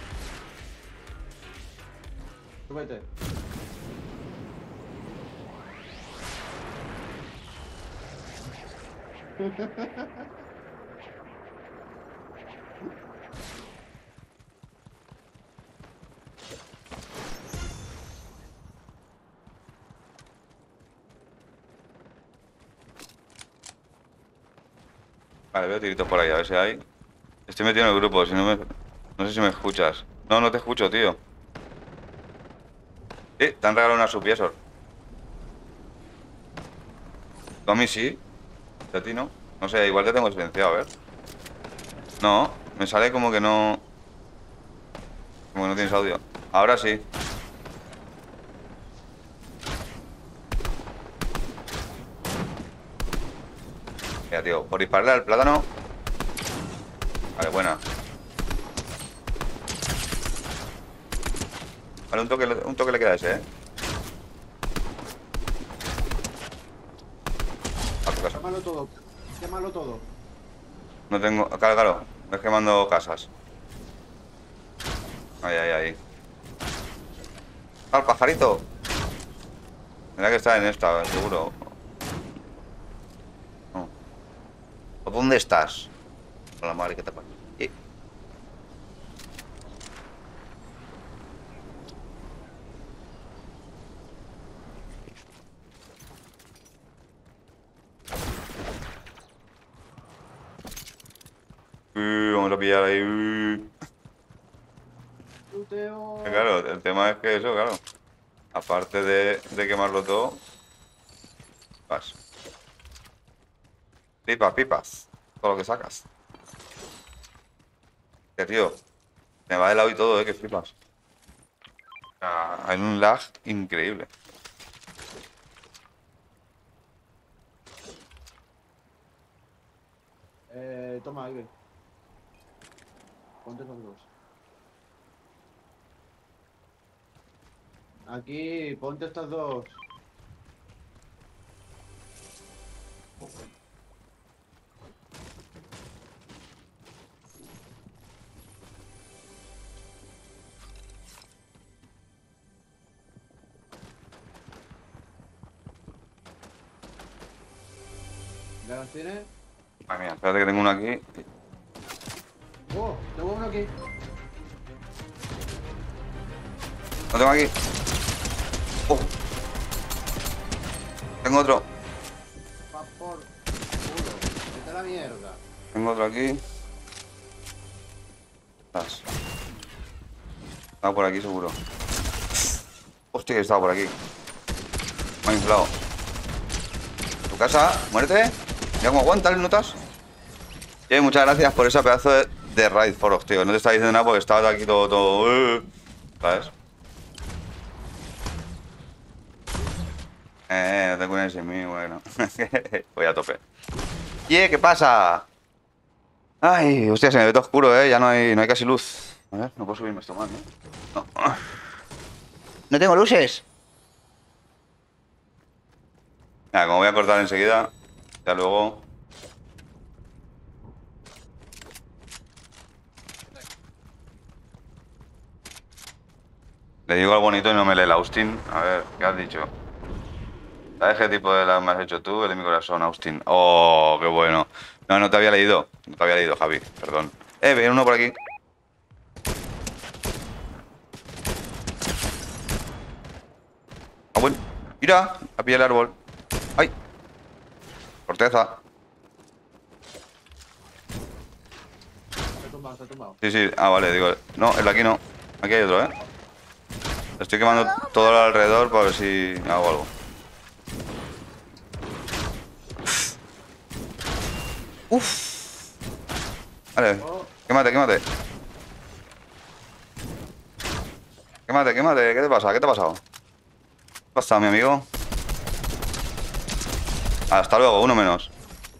Súbete. Vale, veo tiritos por ahí, a ver si hay. Estoy metido en el grupo, si no me... No sé si me escuchas. No, no te escucho, tío. Sí, te han regalado una supiesor. Tú a mí sí. Y a ti no. No sé, igual te tengo silenciado, a ver. No, me sale como que no... Como que no tienes audio. Ahora sí. Mira, tío, por dispararle al plátano. Vale, buena. Vale, un toque, un toque le queda a ese, eh. A tu casa. Quémalo todo. Quémalo todo. No tengo... Claro, claro. Es quemando casas. Ahí, ahí, ahí. ¡Al pajarito! Mira que está en esta, seguro. No. ¿O dónde estás? Con la madre que te pasa. Eh. Uh, vamos a pillar ahí. Uh. Tuteo. Claro, el tema es que eso, claro. Aparte de, de quemarlo todo. Vas. Pipas, pipas. Todo lo que sacas. Que tío. Me va de lado y todo, eh, que flipas. Ah, hay un lag increíble. Eh, toma, ahí ve. Ponte esos dos. Aquí, ponte estas dos. ¿Ya las tienes? Madre mía, espérate que tengo uno aquí. ¡Oh! Tengo uno aquí. Lo tengo aquí. Oh. Tengo otro. Va por culo. Vete a la mierda. Tengo otro aquí. Estás. Estaba por aquí seguro. Hostia, que estaba por aquí. Me ha inflado. Tu casa, muerte. Mira cómo aguanta, ¿le notas? Oye, muchas gracias por ese pedazo de, de raid, Forog, tío. No te estaba diciendo nada porque estaba aquí todo, todo... eh, ¿sabes? Eh, no te cuides en mí, bueno. Voy a tope. Yeah, ¿qué pasa? Ay, hostia, se me ve todo oscuro, eh. Ya no hay, no hay casi luz. A ver, no puedo subirme esto más, ¿no? No. No tengo luces. Nada, como voy a cortar enseguida, ya luego... Le digo al bonito y no me lee el Austin. A ver, ¿qué has dicho? ¿Sabes qué tipo de la me has hecho tú? El de mi corazón, Austin. Oh, qué bueno. No, no te había leído. No te había leído, Javi. Perdón. Eh, viene uno por aquí. Ah, bueno. Mira, a pilla el árbol. ¡Ay! Corteza. Se ha tumbado, se ha tumbado. Sí, sí. Ah, vale, digo. No, el de aquí no. Aquí hay otro, ¿eh? Estoy quemando todo lo alrededor para ver si hago algo. Uf. Vale. Quémate, quémate. Quémate, quémate. ¿Qué te pasa? ¿Qué te ha pasado? ¿Qué ha pasado, mi amigo? Hasta luego, uno menos.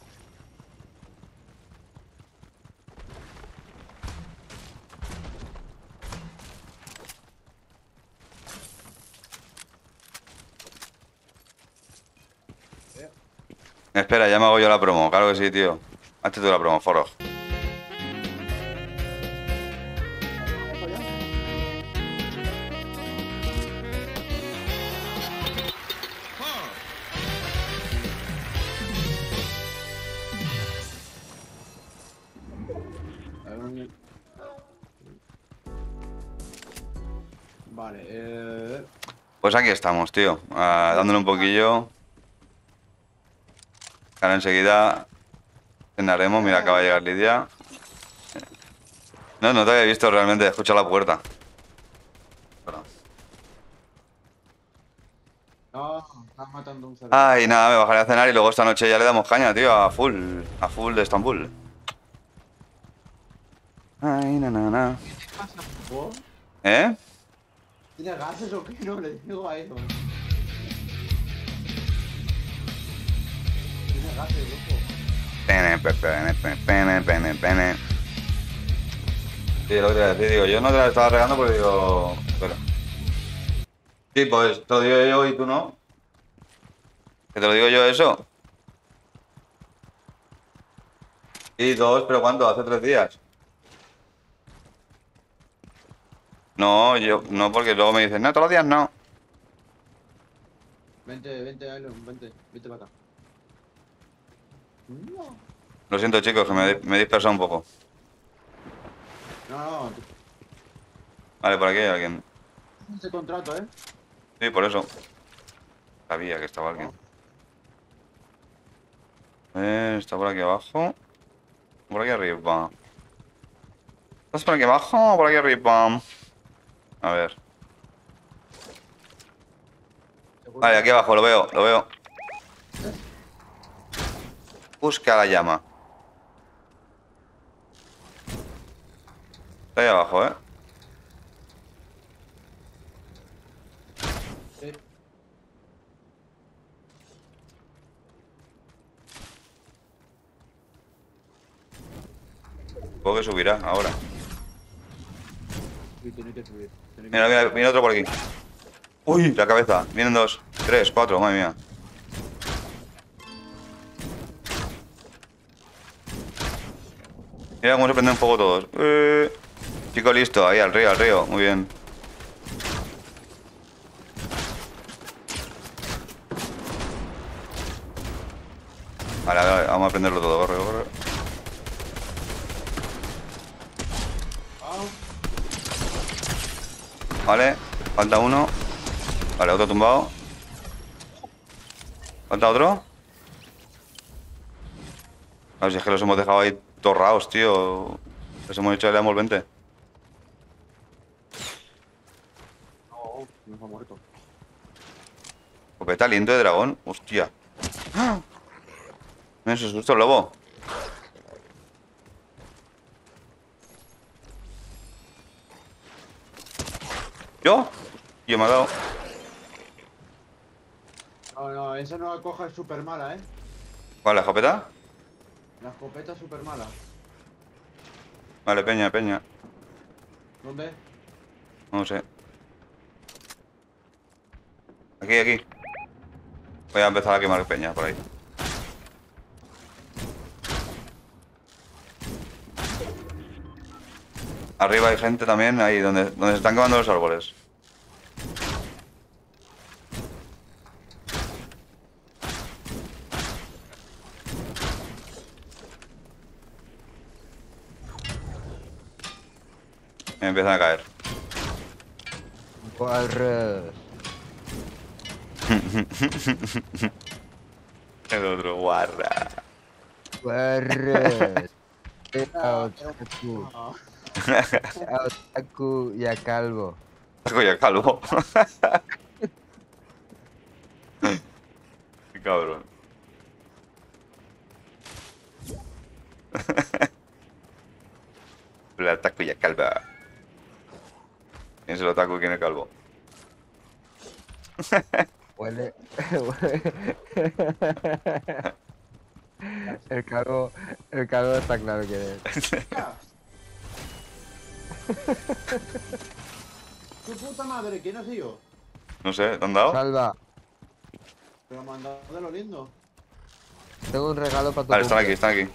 Espera, ya me hago yo la promo. Claro que sí, tío. Hazte tú la promo, Forog. Vale, eh... Pues aquí estamos, tío. Ah, dándole un poquillo. Ahora enseguida cenaremos. Mira, acaba de llegar Lidia. No, no te había visto realmente. Escucha la puerta. Perdón. No, estás matando un cerdo. Ay, nada, me bajaré a cenar y luego esta noche ya le damos caña, tío. A full. A full de Estambul. Ay, na, na, na. ¿Qué pasa, vos? ¿Eh? ¿Tienes gases o qué? No, le digo a eso. Tienes gases, loco. Pene, pe, pene, pe, pene, pene, pene. Sí, lo que te iba a decir, digo, yo no te la estaba regando porque digo... Espera. Sí, pues te lo digo yo y tú no. ¿Que te lo digo yo eso? Sí, dos, pero ¿cuánto? Hace tres días. No, yo, no, porque luego me dicen, no, todos los días no. Vente, vente, Iron, vente, vente para acá. No, Lo siento, chicos, que me, me he dispersado un poco. no, no, Vale, por aquí hay alguien. ese contrato, ¿eh? Sí, por eso. Sabía que estaba alguien. Eh, está por aquí abajo. Por aquí arriba. ¿Estás por aquí abajo o por aquí arriba? A ver. Vale, aquí abajo, lo veo, lo veo. Busca la llama. Está ahí abajo, ¿eh? Sí. Supongo que subirá ahora. Sí, tiene que subir. Tiene que Mira, mira, viene otro por aquí. Uy, la cabeza. Vienen dos, tres, cuatro, madre mía. Mira cómo se prenden fuego todos. Eh, chico listo, ahí al río, al río. Muy bien. Vale, vale, vamos a prenderlo todo. Corre, corre. Vale, falta uno. Vale, otro tumbado. ¿Falta otro? A ver si es que los hemos dejado ahí torrados, tío. Les hemos hecho el envolvente. No, nos ha muerto. Escopeta aliento de dragón. Hostia. ¡Ah! Me susto el lobo. ¿Yo? Yo me ha dado. No, no, esa nueva coja es súper mala, ¿eh? ¿Cuál, la escopeta? La escopeta es súper mala. Vale, peña, peña. ¿Dónde? No sé. Aquí, aquí. Voy a empezar a quemar peña por ahí. Arriba hay gente también, ahí donde, donde se están quemando los árboles. Me empiezan a caer. Guarras. El otro, guarra. Guarras. A Otaku. Ah, A Otaku y a Calvo. Coño, ya calvo. Qué cabrón. El ataco ya calva. ¿Quién es el otaku y quién es el calvo? Huele. El calvo. El calvo está claro que es. ¡Tu puta madre! ¿Quién ha sido? No sé, ¿te han dado? Salva, Pero me han dado de lo lindo. tengo un regalo para tu Vale, están aquí, cumple. están aquí.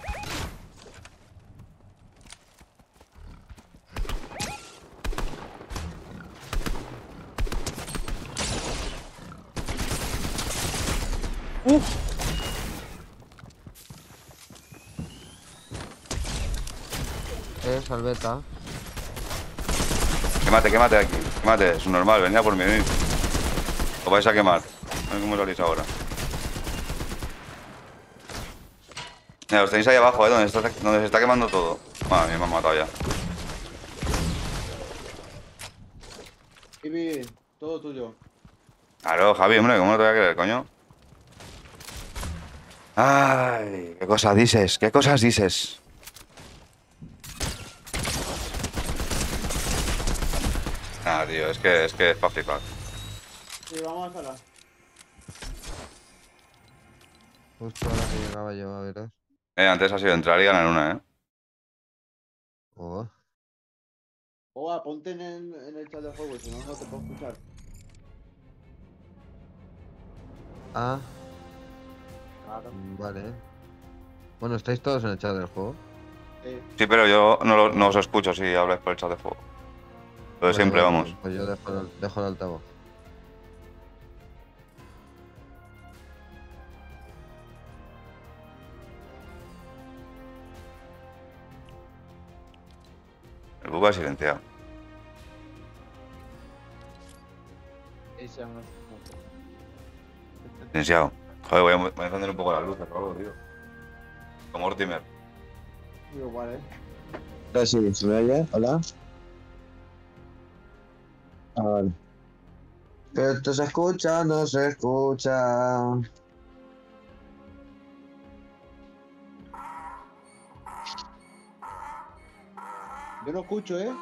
Eh, salveta. Quémate, quémate aquí. Quémate, es normal, venía por mí. Venid. Os vais a quemar. A ver cómo salís ahora. Mira, los tenéis ahí abajo, ¿eh? Donde, está, donde se está quemando todo. Madre mía, me han matado ya. Ibi, todo tuyo. Claro, Javi, hombre, ¿cómo no te voy a creer, coño? Ay, qué cosas dices, qué cosas dices. Ah, tío, es que es que es pa' flipar. Sí, vamos a escalar. Justo ahora que llegaba yo, a ver. Eh, antes ha sido entrar y ganar una, ¿eh? Oh. Oa, ponte en el, en el chat de juego, si no, no te puedo escuchar. Ah, Claro. mm, vale. Bueno, ¿estáis todos en el chat del juego? Sí. Sí, pero yo no, lo- no os escucho si habláis por el chat de fuego. Lo de Vale, siempre, vale, vamos. Pues yo dejo el, dejo el altavoz. El bug va silenciado. Sí, se llama. Silenciado. Joder, voy a, voy a encender un poco las luces o algo, tío. Como Mortimer. Igual, ¿eh? Ahora sí, ¿se me oye? ¿Hola? Ah, vale. Esto se escucha, no se escucha. Yo no escucho, ¿eh?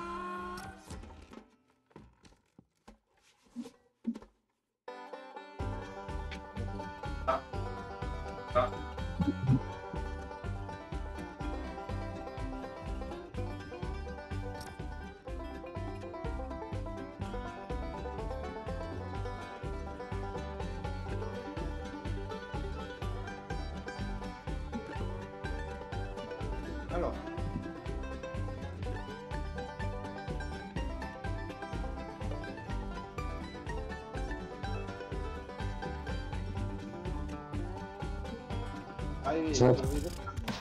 Claro. Ahí, Sí. otro vídeo.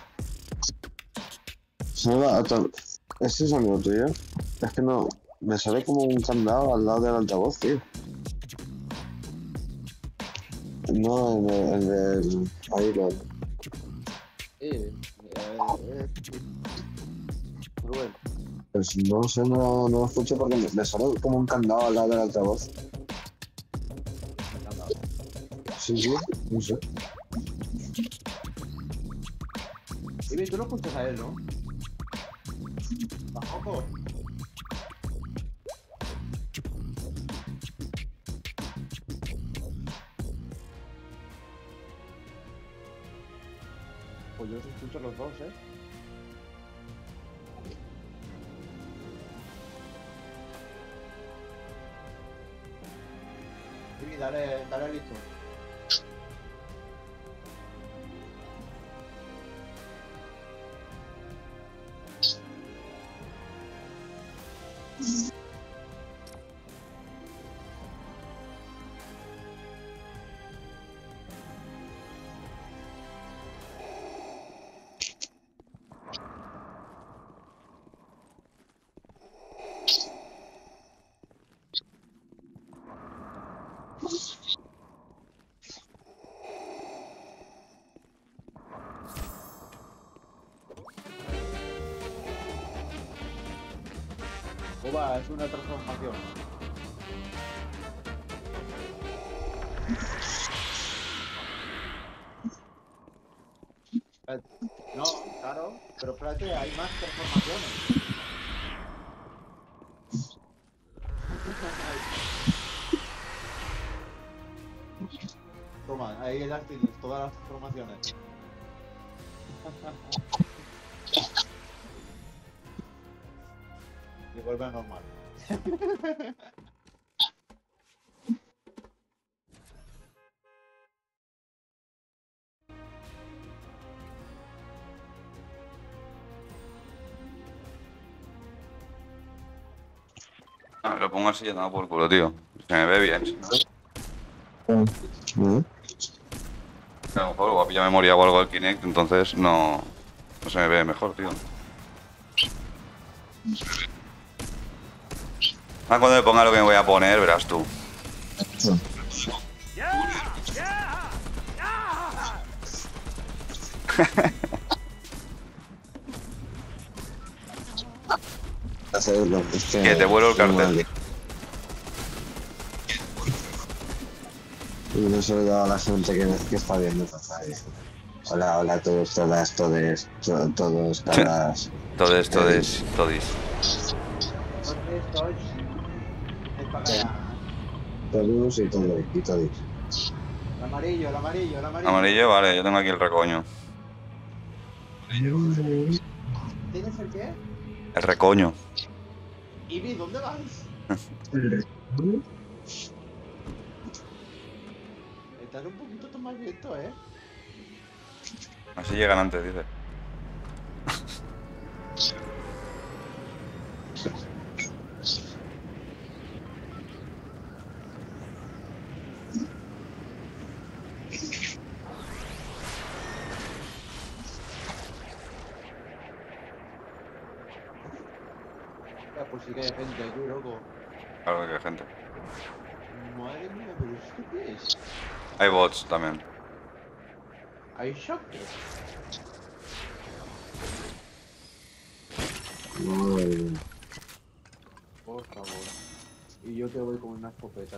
Salva, otro- ¿este es amigo tuyo? Es que no. Me sale como un candado al lado del altavoz, tío. No, en el. En el ahí lo. Sí, eh, eh, Rubén. Pues no sé, no, no lo escucho porque me, me sale como un candado al lado del altavoz. Sí, sí, no sé. Ibi, tú lo escuchas a él, ¿no? ¿Tampoco? Pues yo os escucho los dos, ¿eh? Sí, dale, dale listo. Boba, es una transformación. Eh, No, claro, pero espérate, hay más transformaciones. Toma, ahí las tienes, todas las transformaciones. Y vuelve a normal. Ah, lo pongo así y ya toma por culo, tío. Se me ve bien. Si no, ¿No? a lo mejor o pilla memoria o algo al Kinect, entonces no, no se me ve mejor, tío. Ah, cuando me ponga lo que me voy a poner, verás tú. Hacerlo, es que, Que te vuelo el cartel. Madre. Y no se lo he dado a la gente que, que está viendo. Hola, hola a todos, todas, todes, to- todos, todas. Todes, todes, todis. ¿Dónde estoy? Es para allá. Todos y todos, y todos. El amarillo, el amarillo, el amarillo. Amarillo, vale, yo tengo aquí el recoño. ¿Tienes el qué? El recoño. Ibi, ¿dónde vas? Estás un poquito más lento, ¿eh? Así llegan antes, dice. Ya, pues sí que hay gente aquí, loco. Claro que hay gente. Madre mía, pero ¿esto qué es? Hay bots también. ¿Hay shock? Madre. Por favor. Y yo que voy con una escopeta.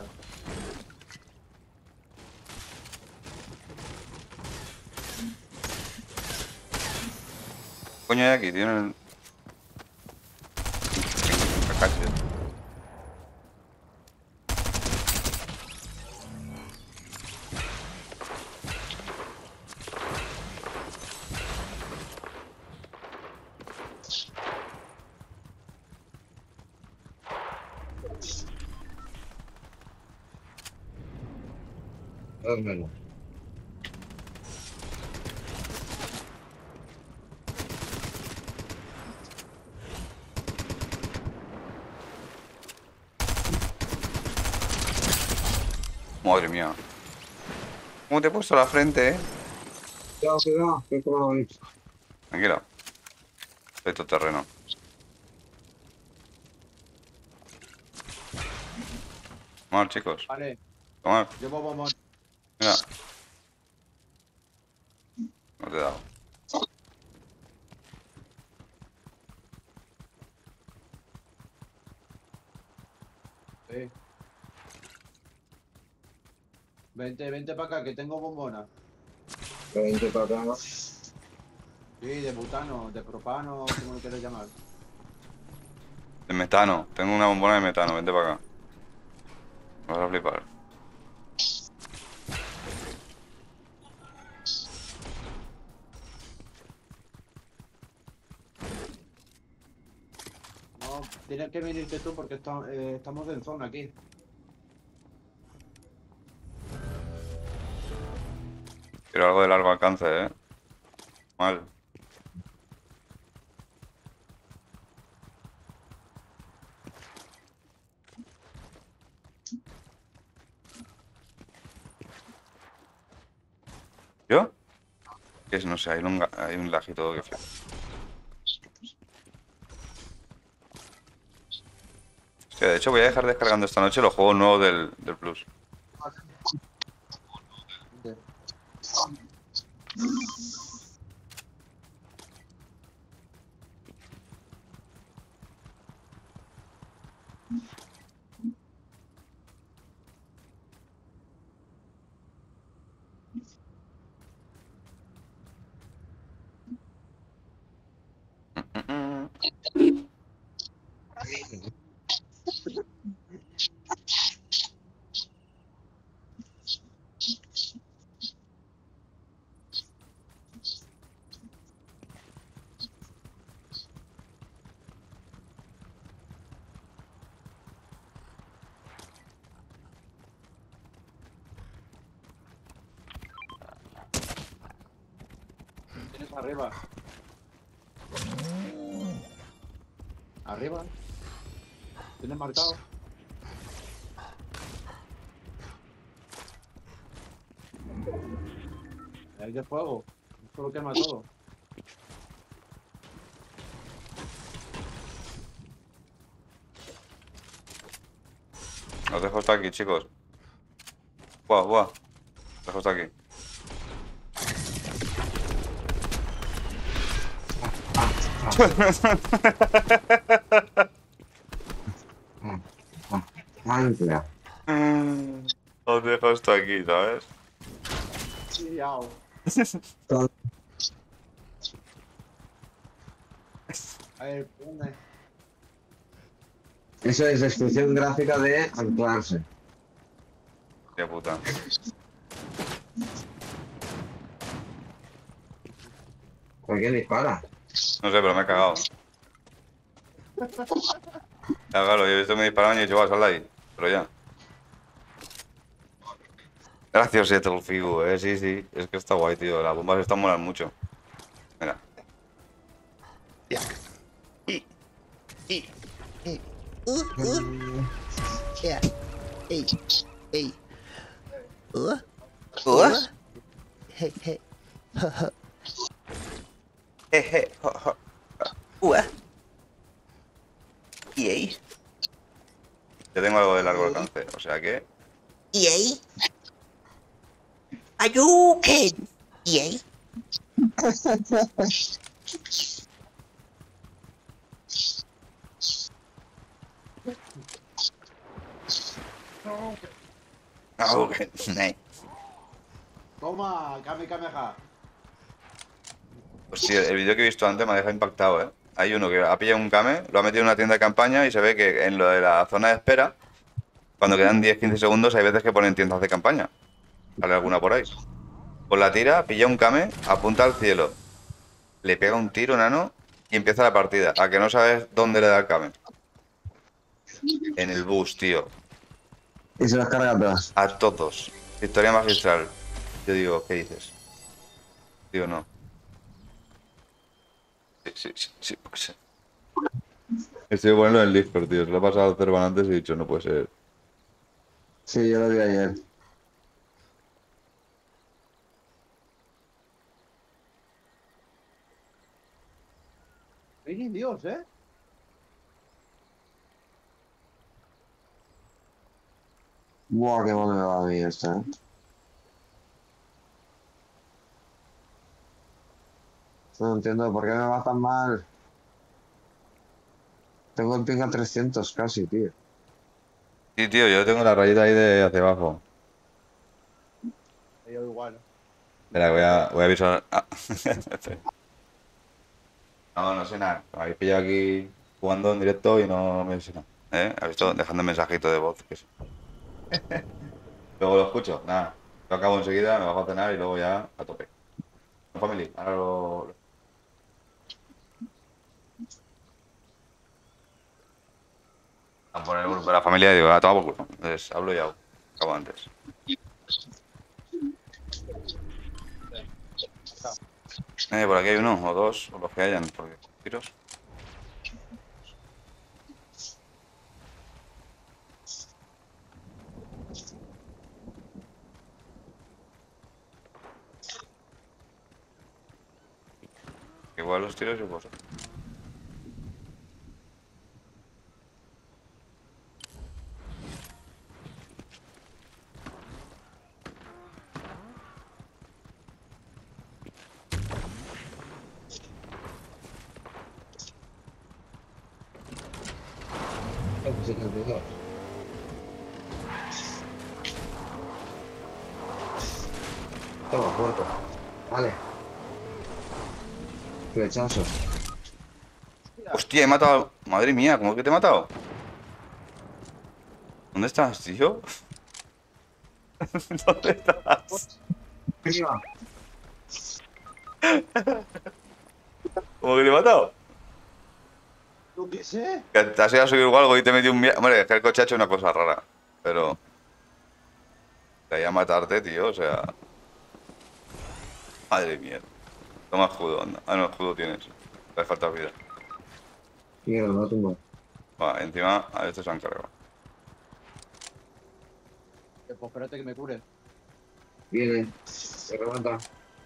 Coño, hay aquí, tienen. Cacache. Dármelo. Madre mía. ¿Cómo te he puesto la frente, eh? Cuidado, cuidado, que como ahí. Tranquila. Soy tu terreno. Vamos, chicos. Vale, Tomad. llevo bombón. Mira. No te he dado. Sí. Vente, vente para acá, que tengo bombona. Vente para acá. Sí, de butano, de propano, como lo quieras llamar. De metano. Tengo una bombona de metano. Vente para acá. Me vas a flipar. No, tienes que venirte tú porque está- eh, estamos en zona aquí. Quiero algo de largo alcance, ¿eh? Mal. ¿Yo? ¿Qué es? No sé, hay un, ga- hay un lajito que flipa. Hostia, de hecho voy a dejar descargando esta noche los juegos nuevos del, del Plus. Mm, mm. Tienes arriba. Arriba. Tienes marcado. Hay de fuego. Esto lo quema todo. Os dejo hasta aquí, chicos. Buah, buah. Os dejo hasta aquí. Ancla. Os dejo hasta aquí, ¿sabes? Sí, yao. A ver, ¿dónde? Eso es descripción gráfica de anclarse. Qué puta. ¿Por qué dispara? No sé, pero me he cagado. Ya, claro, yo he visto que me disparaban y he dicho, va, sal de ahí. Pero ya. Gracioseto el Figu, eh. Sí, sí. Es que está guay, tío. Las bombas están molan mucho. Mira. Yeah. Hey. Hey. Uh. Uh. Hey, hey. Jeje. jo, jo. Uh. Yay. Yo tengo algo de largo alcance, o sea que. Yay. Ayuken. Yay. Ah, ok. Nice. Toma, Kame Kameha. Pues sí, el vídeo que he visto antes me ha dejado impactado, ¿eh? Hay uno que ha pillado un Kame, lo ha metido en una tienda de campaña y se ve que en lo de la zona de espera, cuando quedan diez quince segundos, hay veces que ponen tiendas de campaña. Sale alguna por ahí. Pues la tira, pilla un Kame, apunta al cielo, le pega un tiro, nano, y empieza la partida. A que no sabes dónde le da el Kame. En el bus, tío. Y se las carga atrás. A todos. Victoria magistral. Yo digo, ¿qué dices? Digo, no. Sí, sí, sí, sí, puede ser. Estoy poniendo en el Discord, tío. Se lo he pasado al Cervan antes y he dicho, no puede ser. Sí, yo lo vi ayer. Ay, Dios, ¿eh? Buah, qué mal me va a mí esta, eh. No entiendo por qué me va tan mal. Tengo el ping a trescientos casi, tío. Sí, tío, yo tengo la rayita ahí de hacia abajo. Yo igual. Espera, voy a, voy a avisar. Ah. No, no sé nada. Me habéis pillado aquí jugando en directo y no me sé nada. ¿Eh? ¿Has visto? Dejando un mensajito de voz. Que sí. Luego lo escucho. Nada. Lo acabo enseguida, me bajo a cenar y luego ya a tope. Family, ahora lo... A poner el grupo de la familia y digo, ah, toma por culo. Entonces hablo y hago. Acabo antes. Eh, por aquí hay uno o dos, o los que hayan, porque tiros. Igual los tiros yo puedo. Toma, muerto. Vale. Flechazo. Hostia, he matado. Madre mía, ¿cómo que te he matado? ¿Dónde estás, tío? ¿Dónde estás? Arriba. ¿Cómo que te he matado? ¿Tú qué sé? Que te has ido a subir o algo y te metí un mierda. Hombre, es que el coche ha hecho una cosa rara. Pero. Te iba a matarte, tío, o sea. Madre mía. Toma escudo, anda. Ah, no, escudo tienes. Te hace falta vida. Mierda, no tumba. Va, encima a este se han cargado. Eh, Pues espérate que me cure. Viene. Se remata.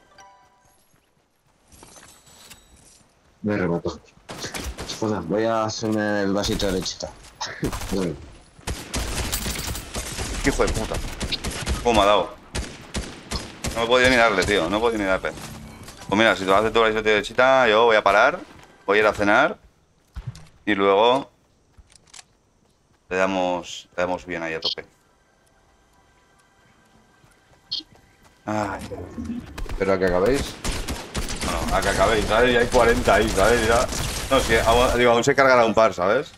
Me remató. Bueno, voy a hacerme el vasito de lechita. Bueno, ¿Qué hijo de puta? ¿Cómo me ha dado? No me podía ni darle, tío. No podía ni darle. Pues mira, si tú haces tu vasito de lechita, yo voy a parar. Voy a ir a cenar. Y luego le damos, le damos bien ahí a tope. Ay. espero a que acabéis. Bueno, a que acabéis, ¿sabes? Ya hay cuarenta ahí, ¿sabes? Ya... No, sí, aún, digo, aún se cargará un par, ¿sabes?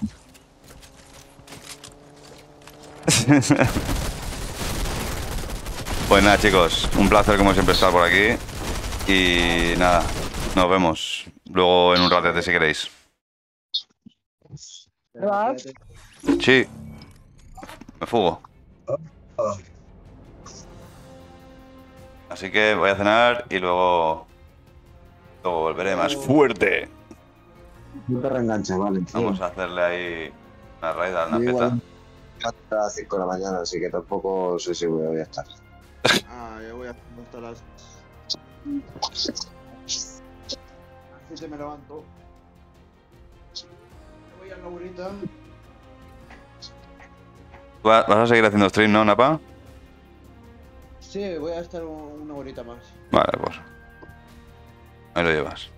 Pues nada, chicos, un placer como siempre estar por aquí. Y nada, nos vemos luego en un ratete si queréis. ¿Te vas? Sí, me fugo. Así que voy a cenar y luego, luego volveré más fuerte. No te reenganches, vale. tío. Vamos a hacerle ahí una raid a una Yo peta. igual hasta las cinco de la mañana, así que tampoco sé si voy a estar. Ah, yo voy a hasta las. Así que me levanto. Me voy a la burrita. ¿Va- ¿Vas a seguir haciendo stream, no, Napa? Sí, voy a estar un- una horita más. Vale, pues. Ahí lo llevas.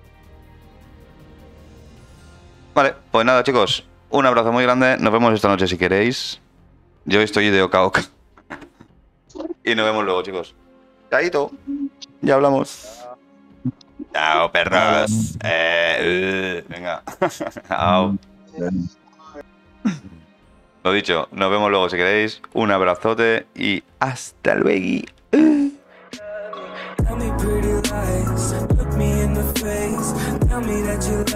Vale, pues nada, chicos. Un abrazo muy grande. Nos vemos esta noche si queréis. Yo estoy de oca a oca. Y nos vemos luego, chicos. Chaito. Ya hablamos. Chao, perros. Eh, uh, venga. Chao. Lo dicho, nos vemos luego si queréis. Un abrazote y hasta luego. Tell me pretty lies, look me in the face. Tell me that you